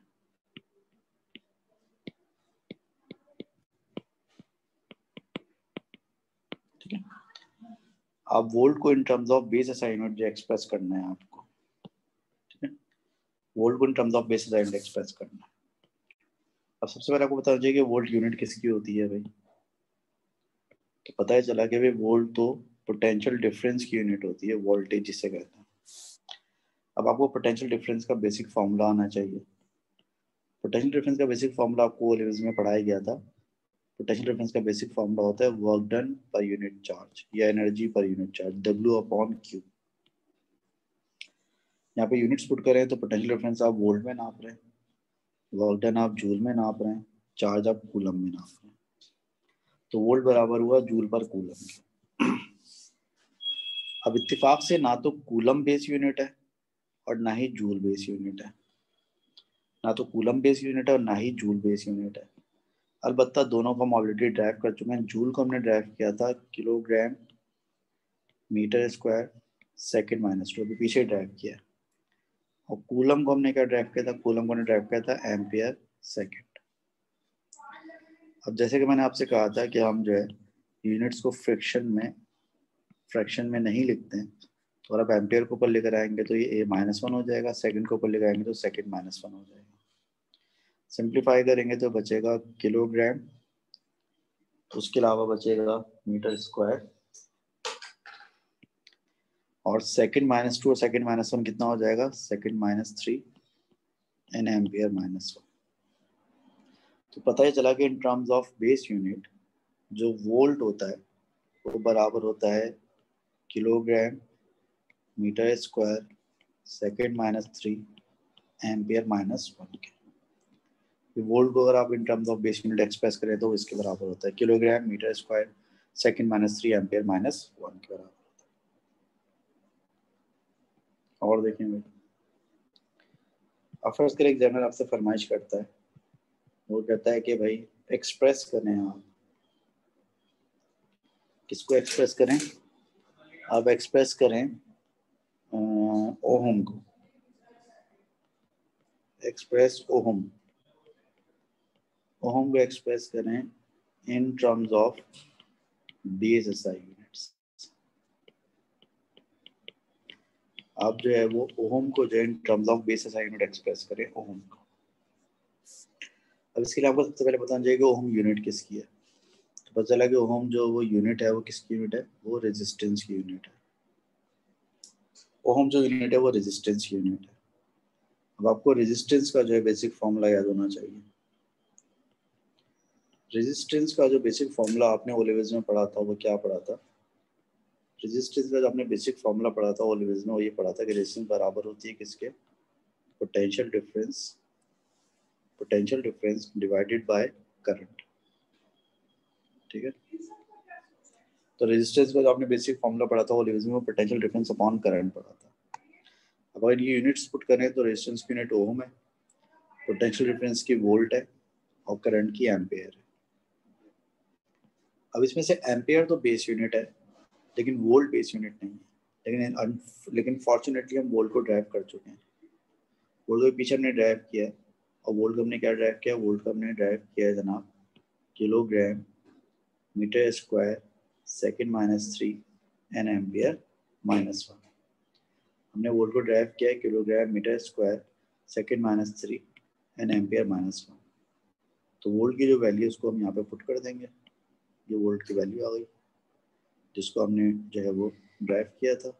ठीक है, आप वोल्ट को in terms of base SI unit जो एक्सप्रेस करना है आपको, ठीक है, वोल्ट को in terms of base SI unit express करना है। अब सबसे पहले आपको बताना चाहिए कि वोल्ट यूनिट किसकी होती है भाई। तो पता है चला कि भाई वोल्ट तो पोटेंशियल डिफरेंस की यूनिट होती है, वोल्टेज जिसे कहते हैं। अब आपको पोटेंशियल डिफरेंस का बेसिक फॉर्मूला आना चाहिए। पोटेंशियल डिफरेंस का बेसिक फॉर्मूला आपको ओ लेवल्स में पढ़ाया गया था। पोटेंशियल डिफरेंस का बेसिक फॉर्मूला होता है work done per unit charge या energy per unit charge, W/Q। यहाँ पे यूनिट्स पुट कर रहे हैं तो पोटेंशियल डिफरेंस आप वोल्ट में नाप रहे हैं, वर्क डन आप जूल में नाप रहे हैं, चार्ज आप कूलम में नाप रहे हैं। तो वोल्ट बराबर हुआ जूल पर कूलम के। अब इत्तेफाक से ना तो कूलम बेस यूनिट है और ना ही जूल बेस यूनिट है, ना तो कूलम बेस यूनिट है और ना ही जूल बेस यूनिट है। अलबत्ता दोनों को हम ऑलरेडी ड्राइव कर चुके हैं। जूल को हमने ड्राइव किया था kilogram metre square second minus 2, अभी पीछे ड्राइव किया। और कूलम को हमने क्या ड्राइव किया था? कूलम को हमने ड्राइव किया था एम्पियर सेकंड। अब जैसे कि मैंने आपसे कहा था कि हम जो है यूनिट्स को फ्रैक्शन में नहीं लिखते हैं, तो अगर आप एम्पियर को ऊपर लेकर आएंगे तो ये -1 हो जाएगा, सेकंड को ऊपर लेकर आएंगे तो सेकंड -1 हो जाएगा। सिंप्लीफाई करेंगे तो बचेगा किलोग्राम, उसके अलावा बचेगा मीटर स्क्वायर, और सेकंड -2 और सेकंड -1 कितना हो जाएगा? Second -3 and ampere -1। तो पता ही चला कि in terms of base unit जो वोल्ट होता है वो बराबर होता है kilogram metre square second -3 ampere -1 के। वोल्ट को अगर आप in terms of base unit express करें तो इसके बराबर होता है kilogram metre square second -3 ampere -1 के बराबर। और देखेंगे, अब फर्स्ट कर एग्जामिनर आपसे फरमाइश करता है, वो कहता है कि भाई एक्सप्रेस करें, आप किसको एक्सप्रेस करें? आप एक्सप्रेस करें ओहम को, एक्सप्रेस ओहम, ओहम को एक्सप्रेस करें in terms of base SI units. आप जो है वो ओहम को जो in terms of base SI unit express करें ओहम को। अब इसके लिए आपको सबसे पहले बताना चाहिए कि ओहम यूनिट किसकी है। तो पता चला कि ओहम जो वो यूनिट है वो किसकी यूनिट है? वो रेजिस्टेंस की यूनिट है। ओहम जो यूनिट है वो रेजिस्टेंस की यूनिट है। अब आपको रेजिस्टेंस का जो है बेसिक फॉर्मूला याद होना चाहिए। रेजिस्टेंस का जो बेसिक फॉर्मूला आपने ओ लेवल्स में पढ़ा था वो क्या पढ़ा था? रेजिस्टेंस का जो आपने बेसिक फॉर्मूला पढ़ा था ओ लेवल्स में वो ये पढ़ा था कि रेजिस्टेंस बराबर होती है किसके? Potential difference divided by current, ठीक है। तो रेजिस्टेंस का जो आपने बेसिक फॉर्मूला पढ़ा था वो लेवल्स में वो पोटेंशियल डिफरेंस अपॉन करंट पढ़ा था। अब अगर ये यूनिट्स पुट करें तो रेजिस्टेंस की यूनिट ओम है, पोटेंशियल डिफरेंस की वोल्ट है और करंट की एम्पियर है। अब इसमें से एम्पियर तो बेस यूनिट है लेकिन वोल्ट बेस यूनिट नहीं है। लेकिन फॉर्चुनेटली हम वोल्ट को ड्राइव कर चुके हैं। वोल्ट को पीछे हमने ड्राइव किया है, और वोल्ट को हमने क्या ड्राइव किया? वोल्ट को हमने ड्राइव किया है जनाब kilogram metre square second -3 and ampere -1। हमने वोल्ट को ड्राइव किया है kilogram metre square second -3 and ampere -1। तो वोल्ट की जो वैल्यू उसको हम यहाँ पे पुट कर देंगे, ये वोल्ट की वैल्यू आ गई। जिसको हमने जो है वो ड्राइव किया था,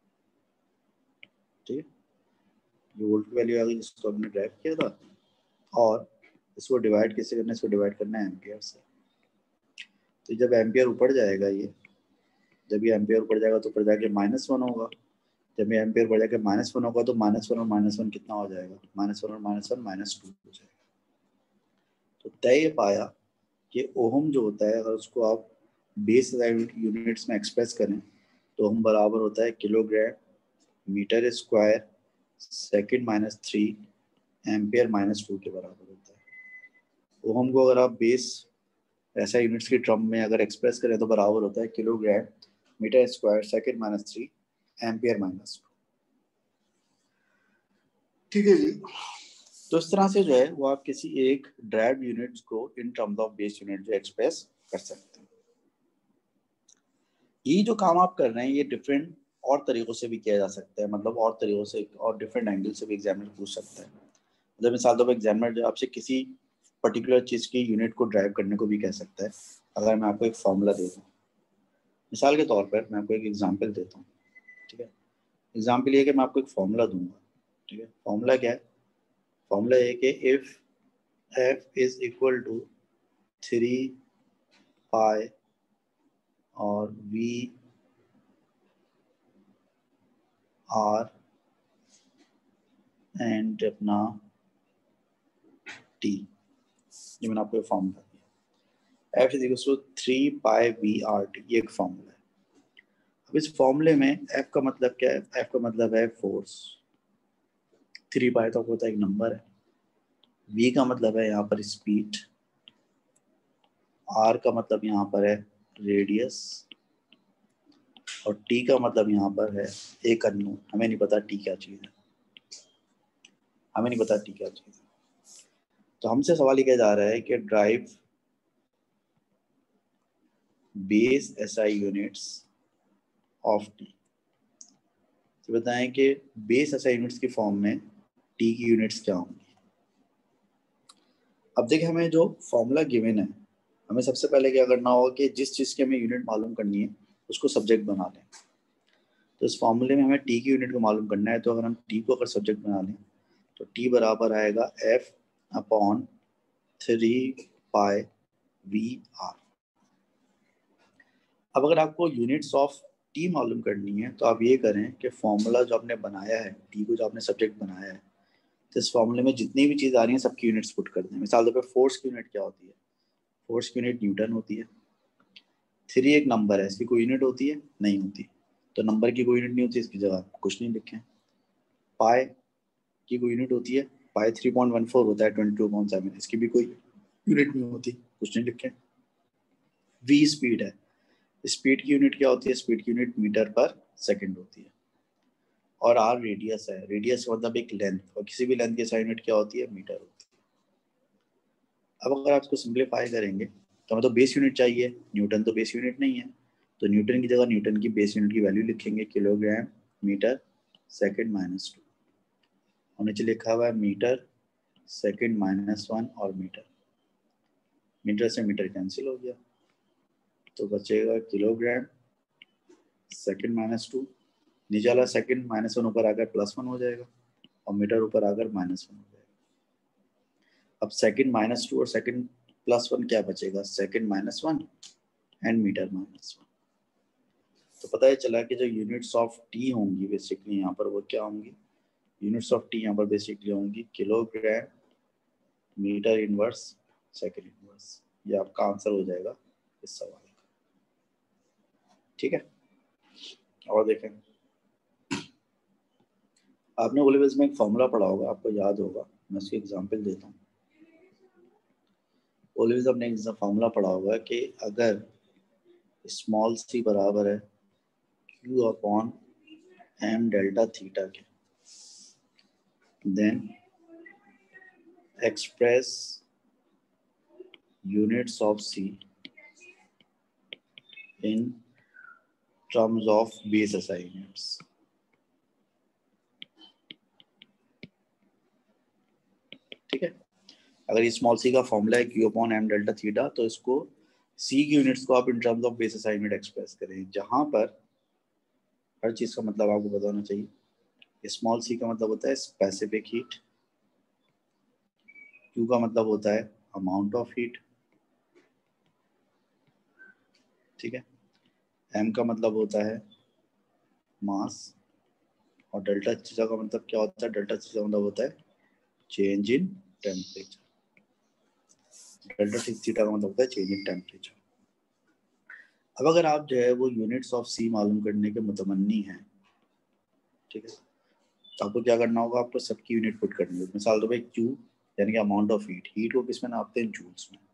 ठीक है, ये वोल्ट की वैल्यू आ गई जिसको हमने ड्राइव किया था, और इसको डिवाइड किससे करना है, इसको डिवाइड करना है एम्पियर से। तो जब एम्पियर ऊपर जाएगा, ये जब ये एम्पियर ऊपर जाएगा तो ऊपर जाके -1 होगा, जब ये एम्पियर बढ़ जाके -1 होगा तो -1 और -1 कितना हो जाएगा, -1 और -1 -2 हो जाएगा। तो तय पाया कि ओहम जो होता है अगर उसको आप बेस यूनिट्स में एक्सप्रेस करें तो ओहम बराबर होता है kilogram metre square second -3 ampere -2 के बराबर होता है। ओहम को अगर आप बेस ऐसा यूनिट्स की टर्म में अगर एक्सप्रेस करें तो बराबर होता है kilogram metre square second -3 ampere -2। ठीक है जी। तो इस तरह से जो है वो आप किसी एक ड्राइव यूनिट्स को in terms of base unit जो एक्सप्रेस कर सकते हैं। ये जो काम आप कर रहे हैं ये डिफरेंट और तरीकों से भी किया जा सकता है, मतलब और तरीकों से और डिफरेंट एंगल से भी एग्जामिनर पूछ सकता है। मतलब मिसाल तौर पर एग्जामिनर जो आपसे किसी पर्टिकुलर चीज़ की यूनिट को ड्राइव करने को भी कह सकता है। अगर मैं आपको एक फॉर्मूला दे दूँ, मिसाल के तौर पर मैं आपको एक एग्जाम्पल देता हूँ, ठीक है। एग्जाम्पल ये कि मैं आपको एक फॉर्मूला दूंगा, ठीक है। फॉर्मूला क्या है, फॉर्मूला ये कि if f is equal to 3 pi और v r एंड अपना t, ये मैंने आपको फॉर्मूला दिया, f is equal to 3 pi v r t, ये एक फॉर्मूला है। अब इस फॉर्मूले में f का मतलब क्या है, f का मतलब है फोर्स, 3 पाई तो होता है एक नंबर है, v का मतलब है यहाँ पर स्पीड, r का मतलब यहाँ पर है रेडियस, और t का मतलब यहाँ पर है एक अननोन, हमें नहीं पता t क्या चीज़ है, हमें नहीं पता t क्या चीज़ है। तो हमसे सवाल ये किया जा रहा है कि derive base SI units of T, तो बताएं कि बेस एसआई यूनिट्स की फॉर्म में टी की यूनिट्स क्या होंगी। अब देखिए हमें जो फॉर्मूला गिवन है, हमें सबसे पहले क्या करना होगा कि जिस चीज़ की हमें यूनिट मालूम करनी है उसको सब्जेक्ट बना लें। तो इस फॉर्मूले में हमें टी की यूनिट को मालूम करना है, तो अगर हम टी को अगर सब्जेक्ट बना लें तो टी बराबर आएगा F upon 3 pi V R. अब अगर आपको यूनिट्स ऑफ टी मालूम करनी है तो आप ये करें कि फॉर्मूला जो आपने बनाया है, टी को जो आपने सब्जेक्ट बनाया है, तो इस फॉर्मूले में जितनी भी चीज़ आ रही हैं सबकी यूनिट्स पुट कर दें। मिसाल तौर पर फोर्स की यूनिट क्या होती है, फोर्स की यूनिट न्यूटन होती है। 3 एक नंबर है, इसकी कोई यूनिट होती है, नहीं होती, तो नंबर की कोई यूनिट नहीं होती, इसकी जगह कुछ नहीं लिखें। पाई की कोई यूनिट होती है, पाई 3.14 होता है 22/7, इसकी भी कोई यूनिट नहीं होती, कुछ नहीं लिखें। वी स्पीड है, स्पीड की यूनिट क्या होती है, स्पीड की यूनिट मीटर पर सेकंड होती है। और आर रेडियस है, रेडियस मतलब एक लेंथ, और किसी भी लेंथ की SI यूनिट क्या होती है, मीटर होती है। अब अगर आप इसको सिंप्लीफाई करेंगे तो हमें तो बेस यूनिट चाहिए, न्यूटन तो बेस यूनिट नहीं है, तो न्यूटन की जगह न्यूटन की बेस यूनिट की वैल्यू लिखेंगे किलोग्राम मीटर सेकंड -2, और नीचे लिखा हुआ है मीटर सेकंड -1 और मीटर, मीटर से मीटर कैंसिल हो गया तो बचेगा किलोग्राम सेकंड -2, नीचे वाला सेकंड -1 ऊपर आकर +1 हो जाएगा और मीटर ऊपर आकर -1 हो जाएगा। अब सेकंड -2 और सेकंड +1 क्या बचेगा, सेकंड -1 एंड मीटर -1। तो पता है चला कि जो यूनिट्स ऑफ टी होंगी बेसिकली यहाँ पर वो क्या होंगी, यूनिट्स ऑफ टी यहाँ पर बेसिकली होंगी kilogram metre inverse second inverse. ये आपका आंसर हो जाएगा इस सवाल का, ठीक है। और देखें, आपने ओलेविस में एक फॉर्मूला पढ़ा होगा, आपको याद होगा, मैं उसकी एग्जांपल देता हूँ। ओलेविस आपने एक फॉर्मूला पढ़ा होगा कि अगर स्मॉल सी बराबर है Q upon m delta theta के, then express units of C in terms of base SI units। ठीक है, अगर ये स्मॉल सी का फॉर्मूला है Q upon m delta theta, तो इसको सी की यूनिट्स को आप in terms of base SI unit express करें, जहां पर हर चीज का मतलब आपको पता होना चाहिए। स्मॉल सी का मतलब होता है स्पेसिफिक हीट, क्यू का मतलब होता है अमाउंट ऑफ हीट, ठीक है। एम का मतलब होता है मास, और डेल्टा थीटा का मतलब क्या होता है? डेल्टा थीटा का मतलब होता है change in temperature. Delta theta का मतलब होता है चेंज इन टेम्परेचर। अब अगर आप जो है वो यूनिट्स ऑफ सी मालूम करने के मुतमन्नी हैं, ठीक है, तो आपको क्या करना होगा? आपको सबकी यूनिट पुट करनी होगी। मिसाल दो भाई क्यू यानी कि अमाउंट ऑफ हीट, हीट को किस में नापते हैं? जूल्स में।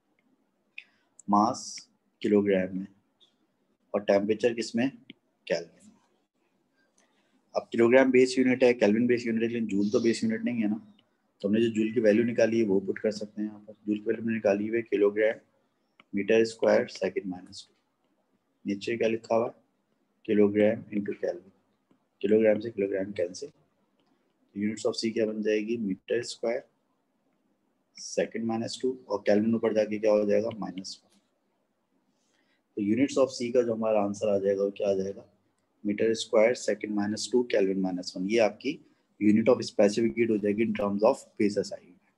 मास किलोग्राम में, और टेम्परेचर किस में? केल्विन। अब किलोग्राम बेस यूनिट है, केल्विन बेस यूनिट है, लेकिन जूल तो बेस यूनिट नहीं है ना। तो हमने जो जूल की वैल्यू निकाली है वो पुट कर सकते हैं यहाँ पर। जूल की वैल्यू निकाली हुई है kilogram metre square second minus 2। नीचे क्या लिखा हुआ है? Kilogram into kelvin. किलोग्राम से kilogram cancel, units of C क्या बन जाएगी? मीटर स्क्वायर सेकंड माइनस 2, और केल्विन ऊपर जाके क्या हो जाएगा? -1। तो यूनिट्स ऑफ सी का जो हमारा आंसर आ जाएगा वो क्या आ जाएगा? Metre square second minus 2 kelvin -1। ये आपकी यूनिट ऑफ स्पेसिफिक हीट हो जाएगी in terms of base SI unit.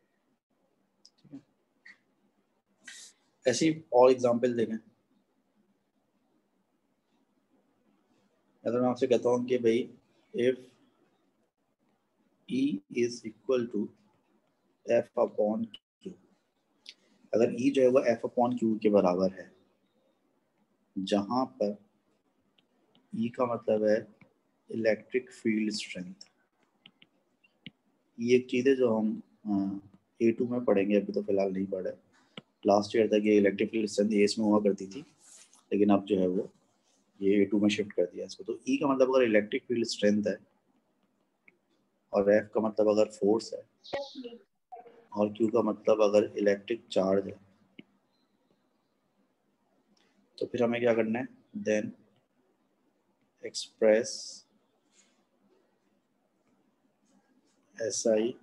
ऐसी और एग्जांपल देखें। अगर मैं आपसे कहता हूँ कि भाई if E is equal to F upon Q, अगर E जो है वो F अपॉन Q के बराबर है, जहां पर E का मतलब है इलेक्ट्रिक फील्ड स्ट्रेंथ। ये एक चीज़ है जो हम A2 में पढ़ेंगे, अभी तो फिलहाल नहीं पढ़े। लास्ट ईयर तक ये इलेक्ट्रिक फील्ड स्ट्रेंथ एस में हुआ करती थी, लेकिन अब जो है वो ये A2 में शिफ्ट कर दिया इसको। तो E का मतलब अगर इलेक्ट्रिक फील्ड स्ट्रेंथ है, और F का मतलब अगर फोर्स है, और Q का मतलब अगर इलेक्ट्रिक चार्ज है, तो फिर हमें क्या करना है? Then express SI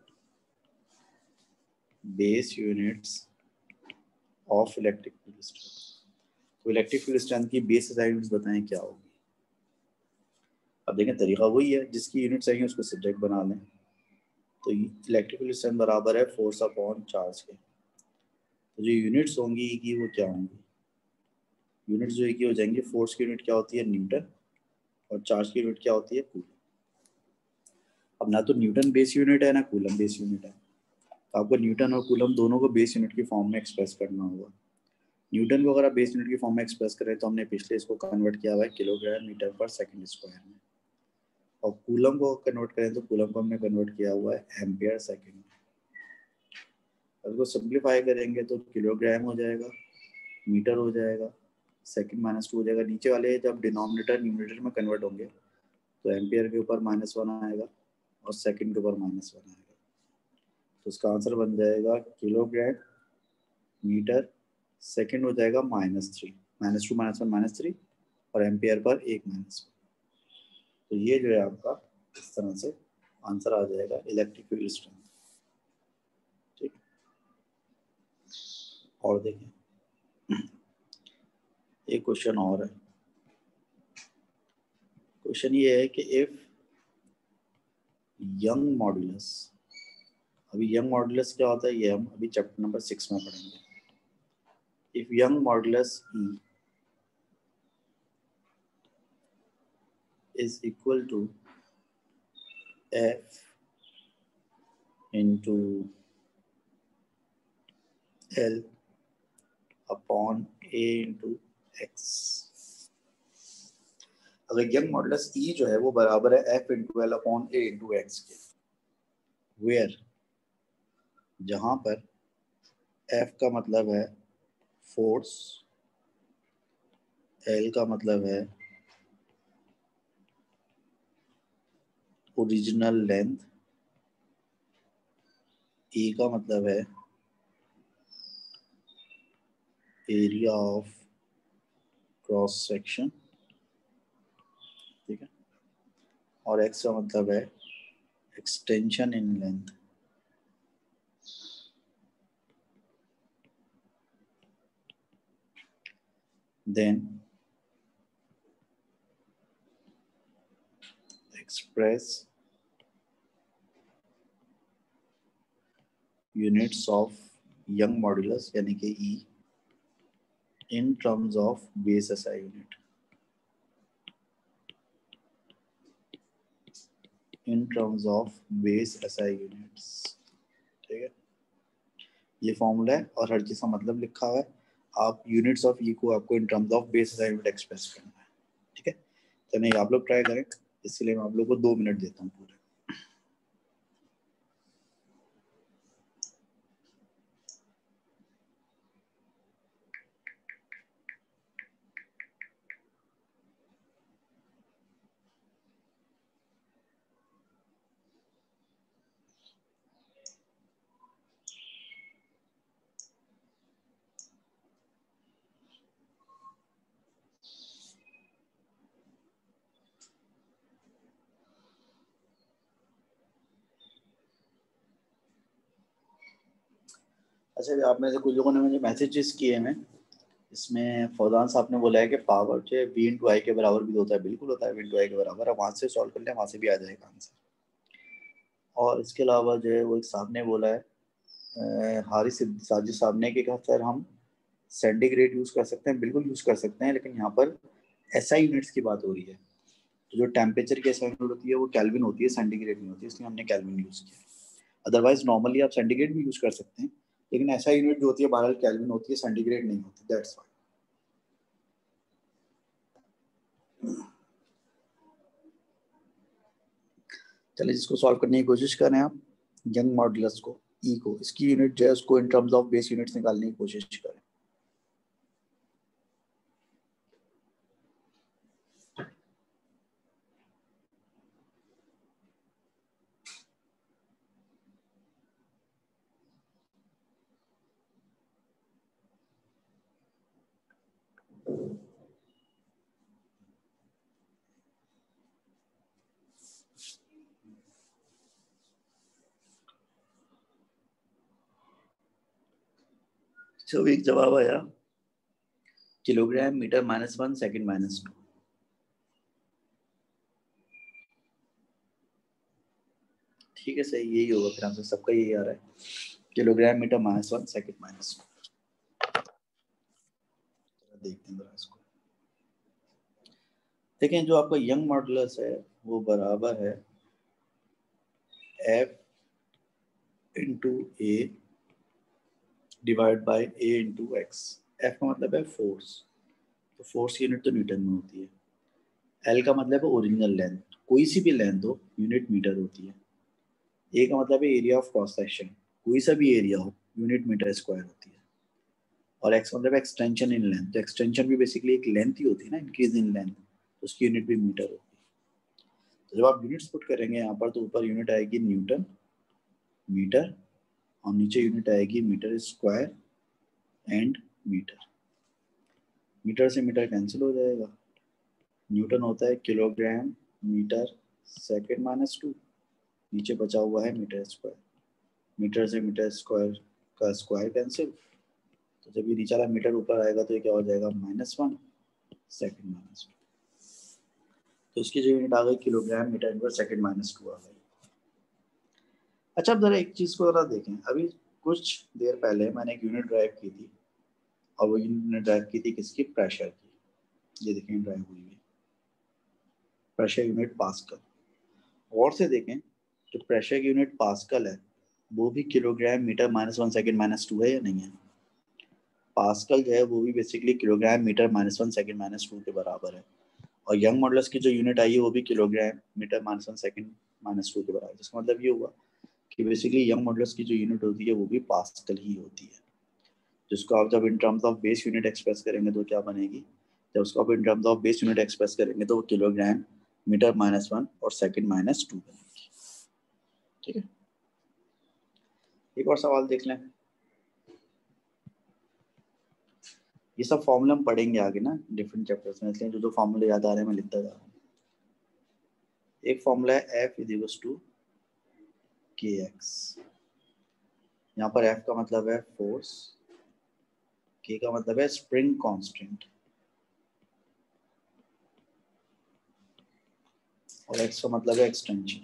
base units of electric field strength. तो इलेक्ट्रिक फील्ड स्ट्रेंथ की बेस SI यूनिट्स बताएं क्या होगी। अब देखें, तरीका वही है, जिसकी यूनिट सही है उसको सब्जेक्ट बना लें। तो इलेक्ट्रिक फील्ड स्ट्रेंथ बराबर है फोर्स अपॉन चार्ज के। तो जो यूनिट्स होंगी E की वो क्या होंगी? यूनिट्स जो E की हो जाएंगी, फोर्स की यूनिट क्या होती है? न्यूटन, और चार्ज की यूनिट क्या होती है? कूलम। अब ना तो न्यूटन बेस यूनिट है ना कूलम बेस यूनिट है, तो आपको न्यूटन और कूलम दोनों को बेस यूनिट की फॉर्म में एक्सप्रेस करना होगा। न्यूटन को अगर आप बेस यूनिट की फॉर्म में एक्सप्रेस करें तो हमने पिछले इसको कन्वर्ट किया हुआ है kilogram metre per second square में, और कूलम को कन्वर्ट करें तो कूलम को हमने कन्वर्ट किया हुआ है एम्पियर सेकंड में। इसको सिंप्लीफाई करेंगे तो किलोग्राम हो जाएगा, मीटर हो जाएगा, सेकंड -2 हो जाएगा। नीचे वाले जब डिनोमिनेटर न्यूमरेटर में कन्वर्ट होंगे तो एम्पियर के ऊपर -1 आएगा और सेकंड के ऊपर -1 आएगा। तो उसका आंसर बन जाएगा किलोग्राम मीटर सेकंड हो जाएगा -3, -2 -1 -3, और एम्पियर पर 1 -1। तो ये जो है आपका इस तरह से आंसर आ जाएगा इलेक्ट्रिक फील्ड स्ट्रेंथ। ठीक, और देखें एक क्वेश्चन और है। क्वेश्चन ये है कि इफ यंग मॉडुलस, अभी यंग मॉडुलस क्या होता है ये हम अभी चैप्टर नंबर 6 में पढ़ेंगे। If Young modulus E is equal to F into L upon A into X, अगर यंग मॉडुलस E जो है वो बराबर है F into L upon A into X के, वेयर जहां पर F का मतलब है फोर्स, L का मतलब है ओरिजिनल लेंथ, E का मतलब है एरिया ऑफ क्रॉस सेक्शन, ठीक है, और X का मतलब है extension in length. then express units of young modulus यानी कि E in terms of base SI unit. In terms of base SI units. ठीक है, ये फॉर्मूला है और हर चीज का मतलब लिखा हुआ है. आप यूनिट्स ऑफ ई को आपको in terms of base SI unit express करना है. ठीक है, तो नहीं आप लोग ट्राई करें. इसलिए मैं आप लोग को 2 मिनट देता हूँ पूरे. अच्छा, आप में से कुछ लोगों ने मुझे मैसेजेस किए हैं. इसमें फौजान साहब ने बोला है कि पावर जो है v इंटू आई के बराबर भी होता है. बिल्कुल होता है v इंटू आई के बराबर. आप वहाँ से सॉल्व कर लें, वहाँ से भी आ जाएगा आंसर. और इसके अलावा जो है वो एक साहब ने बोला है हारिस साजिद साहब ने कि सर हम सेंटीग्रेड यूज़ कर सकते हैं. बिल्कुल यूज़ कर सकते हैं, लेकिन यहाँ पर एसआई यूनिट्स की बात हो रही है. तो जो टेम्परेचर की एसआई यूनिट होती है वो केल्विन होती है, सेंटीग्रेड नहीं होती, इसलिए हमने केल्विन यूज़ किया. अदरवाइज नॉर्मली आप सेंटीग्रेड भी यूज़ कर सकते हैं, लेकिन एसआई यूनिट जो होती है बहरहाल केल्विन होती है, सेंटीग्रेड नहीं होती. That's why. चलिए जिसको सॉल्व करने की कोशिश करें आप. यंग मॉडुलस को ई को इसकी यूनिट जो है उसको in terms of base units निकालने की कोशिश करें. तो एक जवाब आया किलोग्राम मीटर -1 सेकंड -2. ठीक है, सही यही होगा फिर आंसर. सबका यही आ रहा है, किलोग्राम मीटर -1 सेकंड -2. देखते हैं इसको. देखें जो आपका यंग मॉडुलस है वो बराबर है F into A divide by A into X. F का मतलब है फोर्स, तो फोर्स की यूनिट तो न्यूटन में होती है. एल का मतलब है ओरिजिनल लेंथ, कोई सी भी लेंथ हो यूनिट मीटर होती है. ए का मतलब है एरिया ऑफ क्रॉस सेक्शन, कोई सा भी एरिया हो यूनिट मीटर स्क्वायर होती है. और एक्स मतलब एक्सटेंशन इन लेंथ, तो एक्सटेंशन भी बेसिकली एक लेंथ ही होती है ना, इंक्रीज इन लेंथ, तो उसकी यूनिट भी मीटर होती है. तो जब आप यूनिट्स पुट करेंगे यहाँ पर तो ऊपर यूनिट आएगी न्यूटन मीटर और नीचे यूनिट आएगी metre square and metre. Metre से मीटर कैंसिल हो जाएगा. न्यूटन होता है किलोग्राम मीटर सेकेंड -2, नीचे बचा हुआ है मीटर स्क्वायर. मीटर से मीटर स्क्वायर का स्क्वायर कैंसिल, तो जब ये नीचे वाला मीटर ऊपर आएगा तो ये क्या हो जाएगा -1 सेकेंड -2. तो इसकी जो यूनिट आ गई किलोग्राम मीटर इनवर्स सेकेंड -2 आ गई. अच्छा अब जरा एक चीज़ को जरा देखें. अभी कुछ देर पहले मैंने एक यूनिट ड्राइव की थी और वो यूनिट ड्राइव की थी किसकी, प्रेशर की. ये देखें ड्राइव हुई है प्रेशर यूनिट पास्कल. और से देखें जो प्रेशर की यूनिट पास्कल है वो भी किलोग्राम मीटर -1 सेकेंड -2 है या नहीं है. पास्कल जो है वो भी बेसिकली किलोग्राम मीटर -1 सेकेंड -2 के बराबर है. और यंग मॉडुलस की जो यूनिट आई है वो भी किलोग्राम मीटर -1 सेकेंड -2 के बराबर. इसका मतलब ये हुआ कि बेसिकली यंग मॉडुलस की जो यूनिट होती है वो भी पास्कल ही होती है. जिसको आप जब in terms of base unit express करेंगे तो क्या बनेगी, जब उसको आप in terms of base unit express करेंगे तो वो किलोग्राम मीटर -1 और सेकेंड -2 बनेगी. ठीक है, एक और सवाल देख लें. ये सब फॉर्मूला हम पढ़ेंगे आगे ना डिफरेंट चैप्टर्स में, इसलिए जो जो फॉर्मूले याद आ रहे हैं मैं लिखता जा रहा हूँ. एक फॉर्मूला है F = kx. यहाँ पर F का मतलब है फोर्स, K का मतलब है स्प्रिंग कांस्टेंट और एक्स का मतलब है एक्सटेंशन,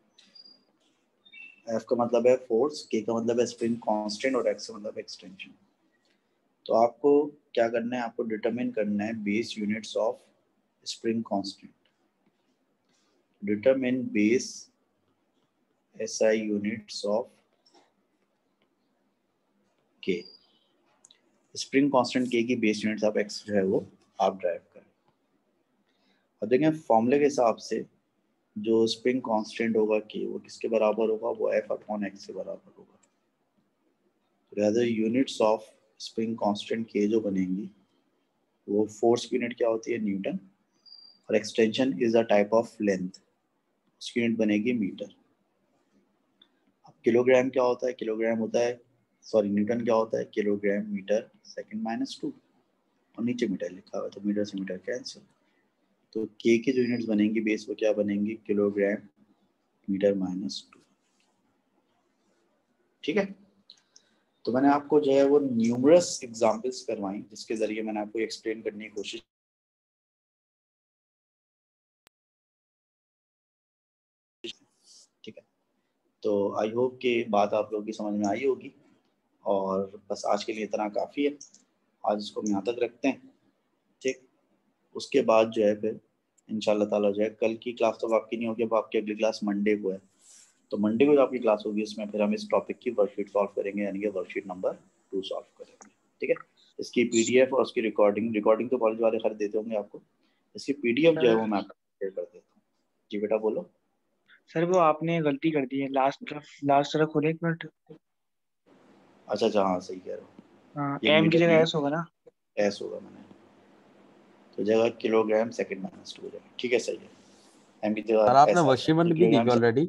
एफ का मतलब है फोर्स, के का मतलब है स्प्रिंग कांस्टेंट और एक्स का मतलब एक्सटेंशन। तो आपको क्या करना है, आपको डिटरमिन करना है base units of spring constant. Determine base SI units of K. Spring constant K की बेस यूनिट्स ऑफ एक्स जो है वो आप ड्राइव करें। अब देखें फॉर्मूले के हिसाब से जो स्प्रिंग कांस्टेंट होगा के वो किसके बराबर होगा, वो एफ अपॉन एक्स के बराबर होगा। तो यूनिट्स ऑफ स्प्रिंग कांस्टेंट के जो बनेंगी वो फोर्स की यूनिट क्या होती है, न्यूटन, और extension is a type of length, उसकी यूनिट बनेगी मीटर। अब किलोग्राम क्या होता है, किलोग्राम होता है, सॉरी न्यूटन क्या होता है, किलोग्राम मीटर सेकंड माइनस 2, और नीचे मीटर लिखा हुआ है तो मीटर से मीटर कैंसिल। तो के की जो यूनिट्स बनेंगी बेस वो क्या बनेंगी, किलोग्राम मीटर माइनस 2। ठीक है, तो मैंने आपको जो है वो न्यूमरस एग्जांपल्स करवाई जिसके जरिए मैंने आपको एक्सप्लेन करने की कोशिश। ठीक है, तो आई होप कि बात आप लोगों की समझ में आई होगी, और बस आज के लिए इतना काफ़ी है, आज इसको हम यहाँ तक रखते हैं। ठीक, उसके बाद जो है फिर इंशाल्लाह ताला जो है कल की क्लास तो आपकी नहीं होगी, अब आपकी अगली क्लास मंडे को है। तो मंडे को जो आपकी क्लास होगी उसमें फिर हम इस टॉपिक की वर्कशीट सॉल्व करेंगे, यानी कि वर्कशीट नंबर 2 सॉल्व करेंगे। ठीक है, इसकी पीडीएफ और उसकी रिकॉर्डिंग तो कॉलेज वाले खरीद देते होंगे आपको, इसकी पीडीएफ जो है वो मैं आपको शेयर कर देता हूँ। जी बेटा बोलो। सर वो आपने गलती कर दी है, लास्ट तरफ खोले 1 मिनट। अच्छा अच्छा, हाँ सही कह रहे हो, हाँ, ये एम की मीटर जगह नहीं एस होगा ना। है, एस होगा मैंने, तो जगह किलोग्राम सेकंड माइनस 2 हो जाएगा। ठीक है सही है, एम की सर जगह आपने एस आ वर्कशीट जाएगा, वन तो भी दी किलोग्राम क्या से। ऑलरेडी?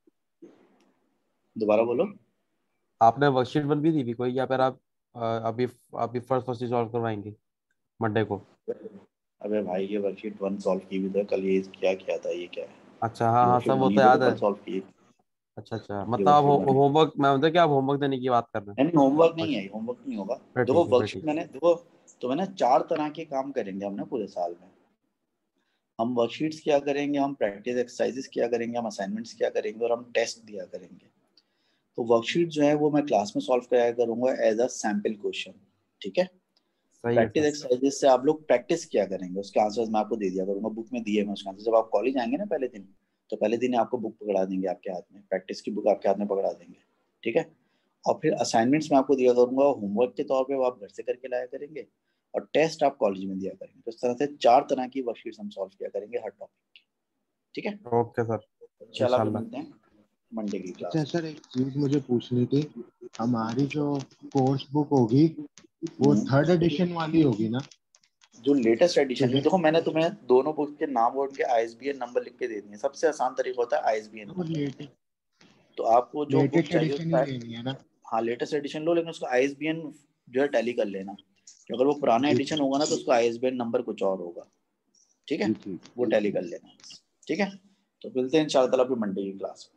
दोबारा बोलो। आपने वर्कशीट वन भी दी थी कोई, या फिर आप अभी अभी फर्स्ट फर्स्ट सॉल्व करवाएंगे मंडे को? अबे भाई ये वर्कशीट 1 सॉल्व की भी था कल, ये क्या किया था, ये क्या है, अच्छा, हाँ ये हाँ वर्कशीट सब वो 1 ही तो तो याद है। कल सॉल्व की। अच्छा अच्छा, ये मतलब आप वर्कशीट 1 है, होमवर्क, मैं मतलब कि आप होमवर्क देने की बात कर रहे हैं? नहीं होमवर्क नहीं बस है, होमवर्क नहीं होगा। फिर देखो ठीक है, फिर वर्कशीट ठीक मैंने देखो, तो मैंने 4 तरह के काम करेंगे हमने पूरे साल में। हम वर्कशीट्स क्या करेंगे, हम प्रैक्टिस एक्सरसाइजेस क्या करेंगे, हम असाइनमेंट्स क्या करेंगे, और हम टेस्ट दिया करेंगे। तो वर्कशीट जो है वो मैं क्लास में सॉल्व कराया करूंगा एज अ सैम्पल क्वेश्चन। ठीक है, सही है प्रैक्टिस सर। एक्सरसाइजेस से आप लोग प्रैक्टिस किया करेंगे, उसके आंसर्स मैं आपको दे दिया करूंगा, बुक में दिए मैं उसके आंसर। जब आप कॉलेज आएंगे ना पहले दिन, तो पहले दिन आपको बुक पकड़ा देंगे आपके हाथ में, प्रैक्टिस की बुक आपके हाथ में पकड़ा देंगे। ठीक है, और फिर असाइनमेंट्स मैं आपको दिया करूंगा होमवर्क के तौर पे, वो आप घर से करके लाया करेंगे, और टेस्ट आप कॉलेज में दिया करेंगे। तो इस तरह से 4 तरह की वर्कशीट्स हम सॉल्व किया करेंगे हर टॉपिक की। ठीक है, ओके सर, इंशाल्लाह फिर इंशाल्लाह। मिलते हैं मंडे की अच्छा क्लास सर, एक चीज मुझे पूछनी थी। हमारी जो कोर्स बुक होगी वो में। 3rd एडिशन वाली होगी ना? जो लेटेस्ट एडिशन है, फिजिक्स देखो मैंने तुम्हें दोनों बुक के नाम और उनके आईएसबीएन नंबर लिख के दे दिए। सबसे आसान तरीका होता है आईएसबीएन वो नंबर लेने। लेटेस्ट तो आपको जो बुक लेटेस्ट चाहिए एडिशन उसका, ही लेनी है ना? हाँ लेटेस्ट एडिशन लो, लेकिन उसका आईएसबीएन जो है टैली कर लेना, कि अगर वो पुराना जी एडिशन होगा ना तो उसका आईएसबीएन नंबर कुछ और होगा। ठीक है, जी ठीक। वो टैली कर लेना बस। ठीक है, तो मिलते हैं इंशाल्लाह ताला फिर मंडे की क्लास में।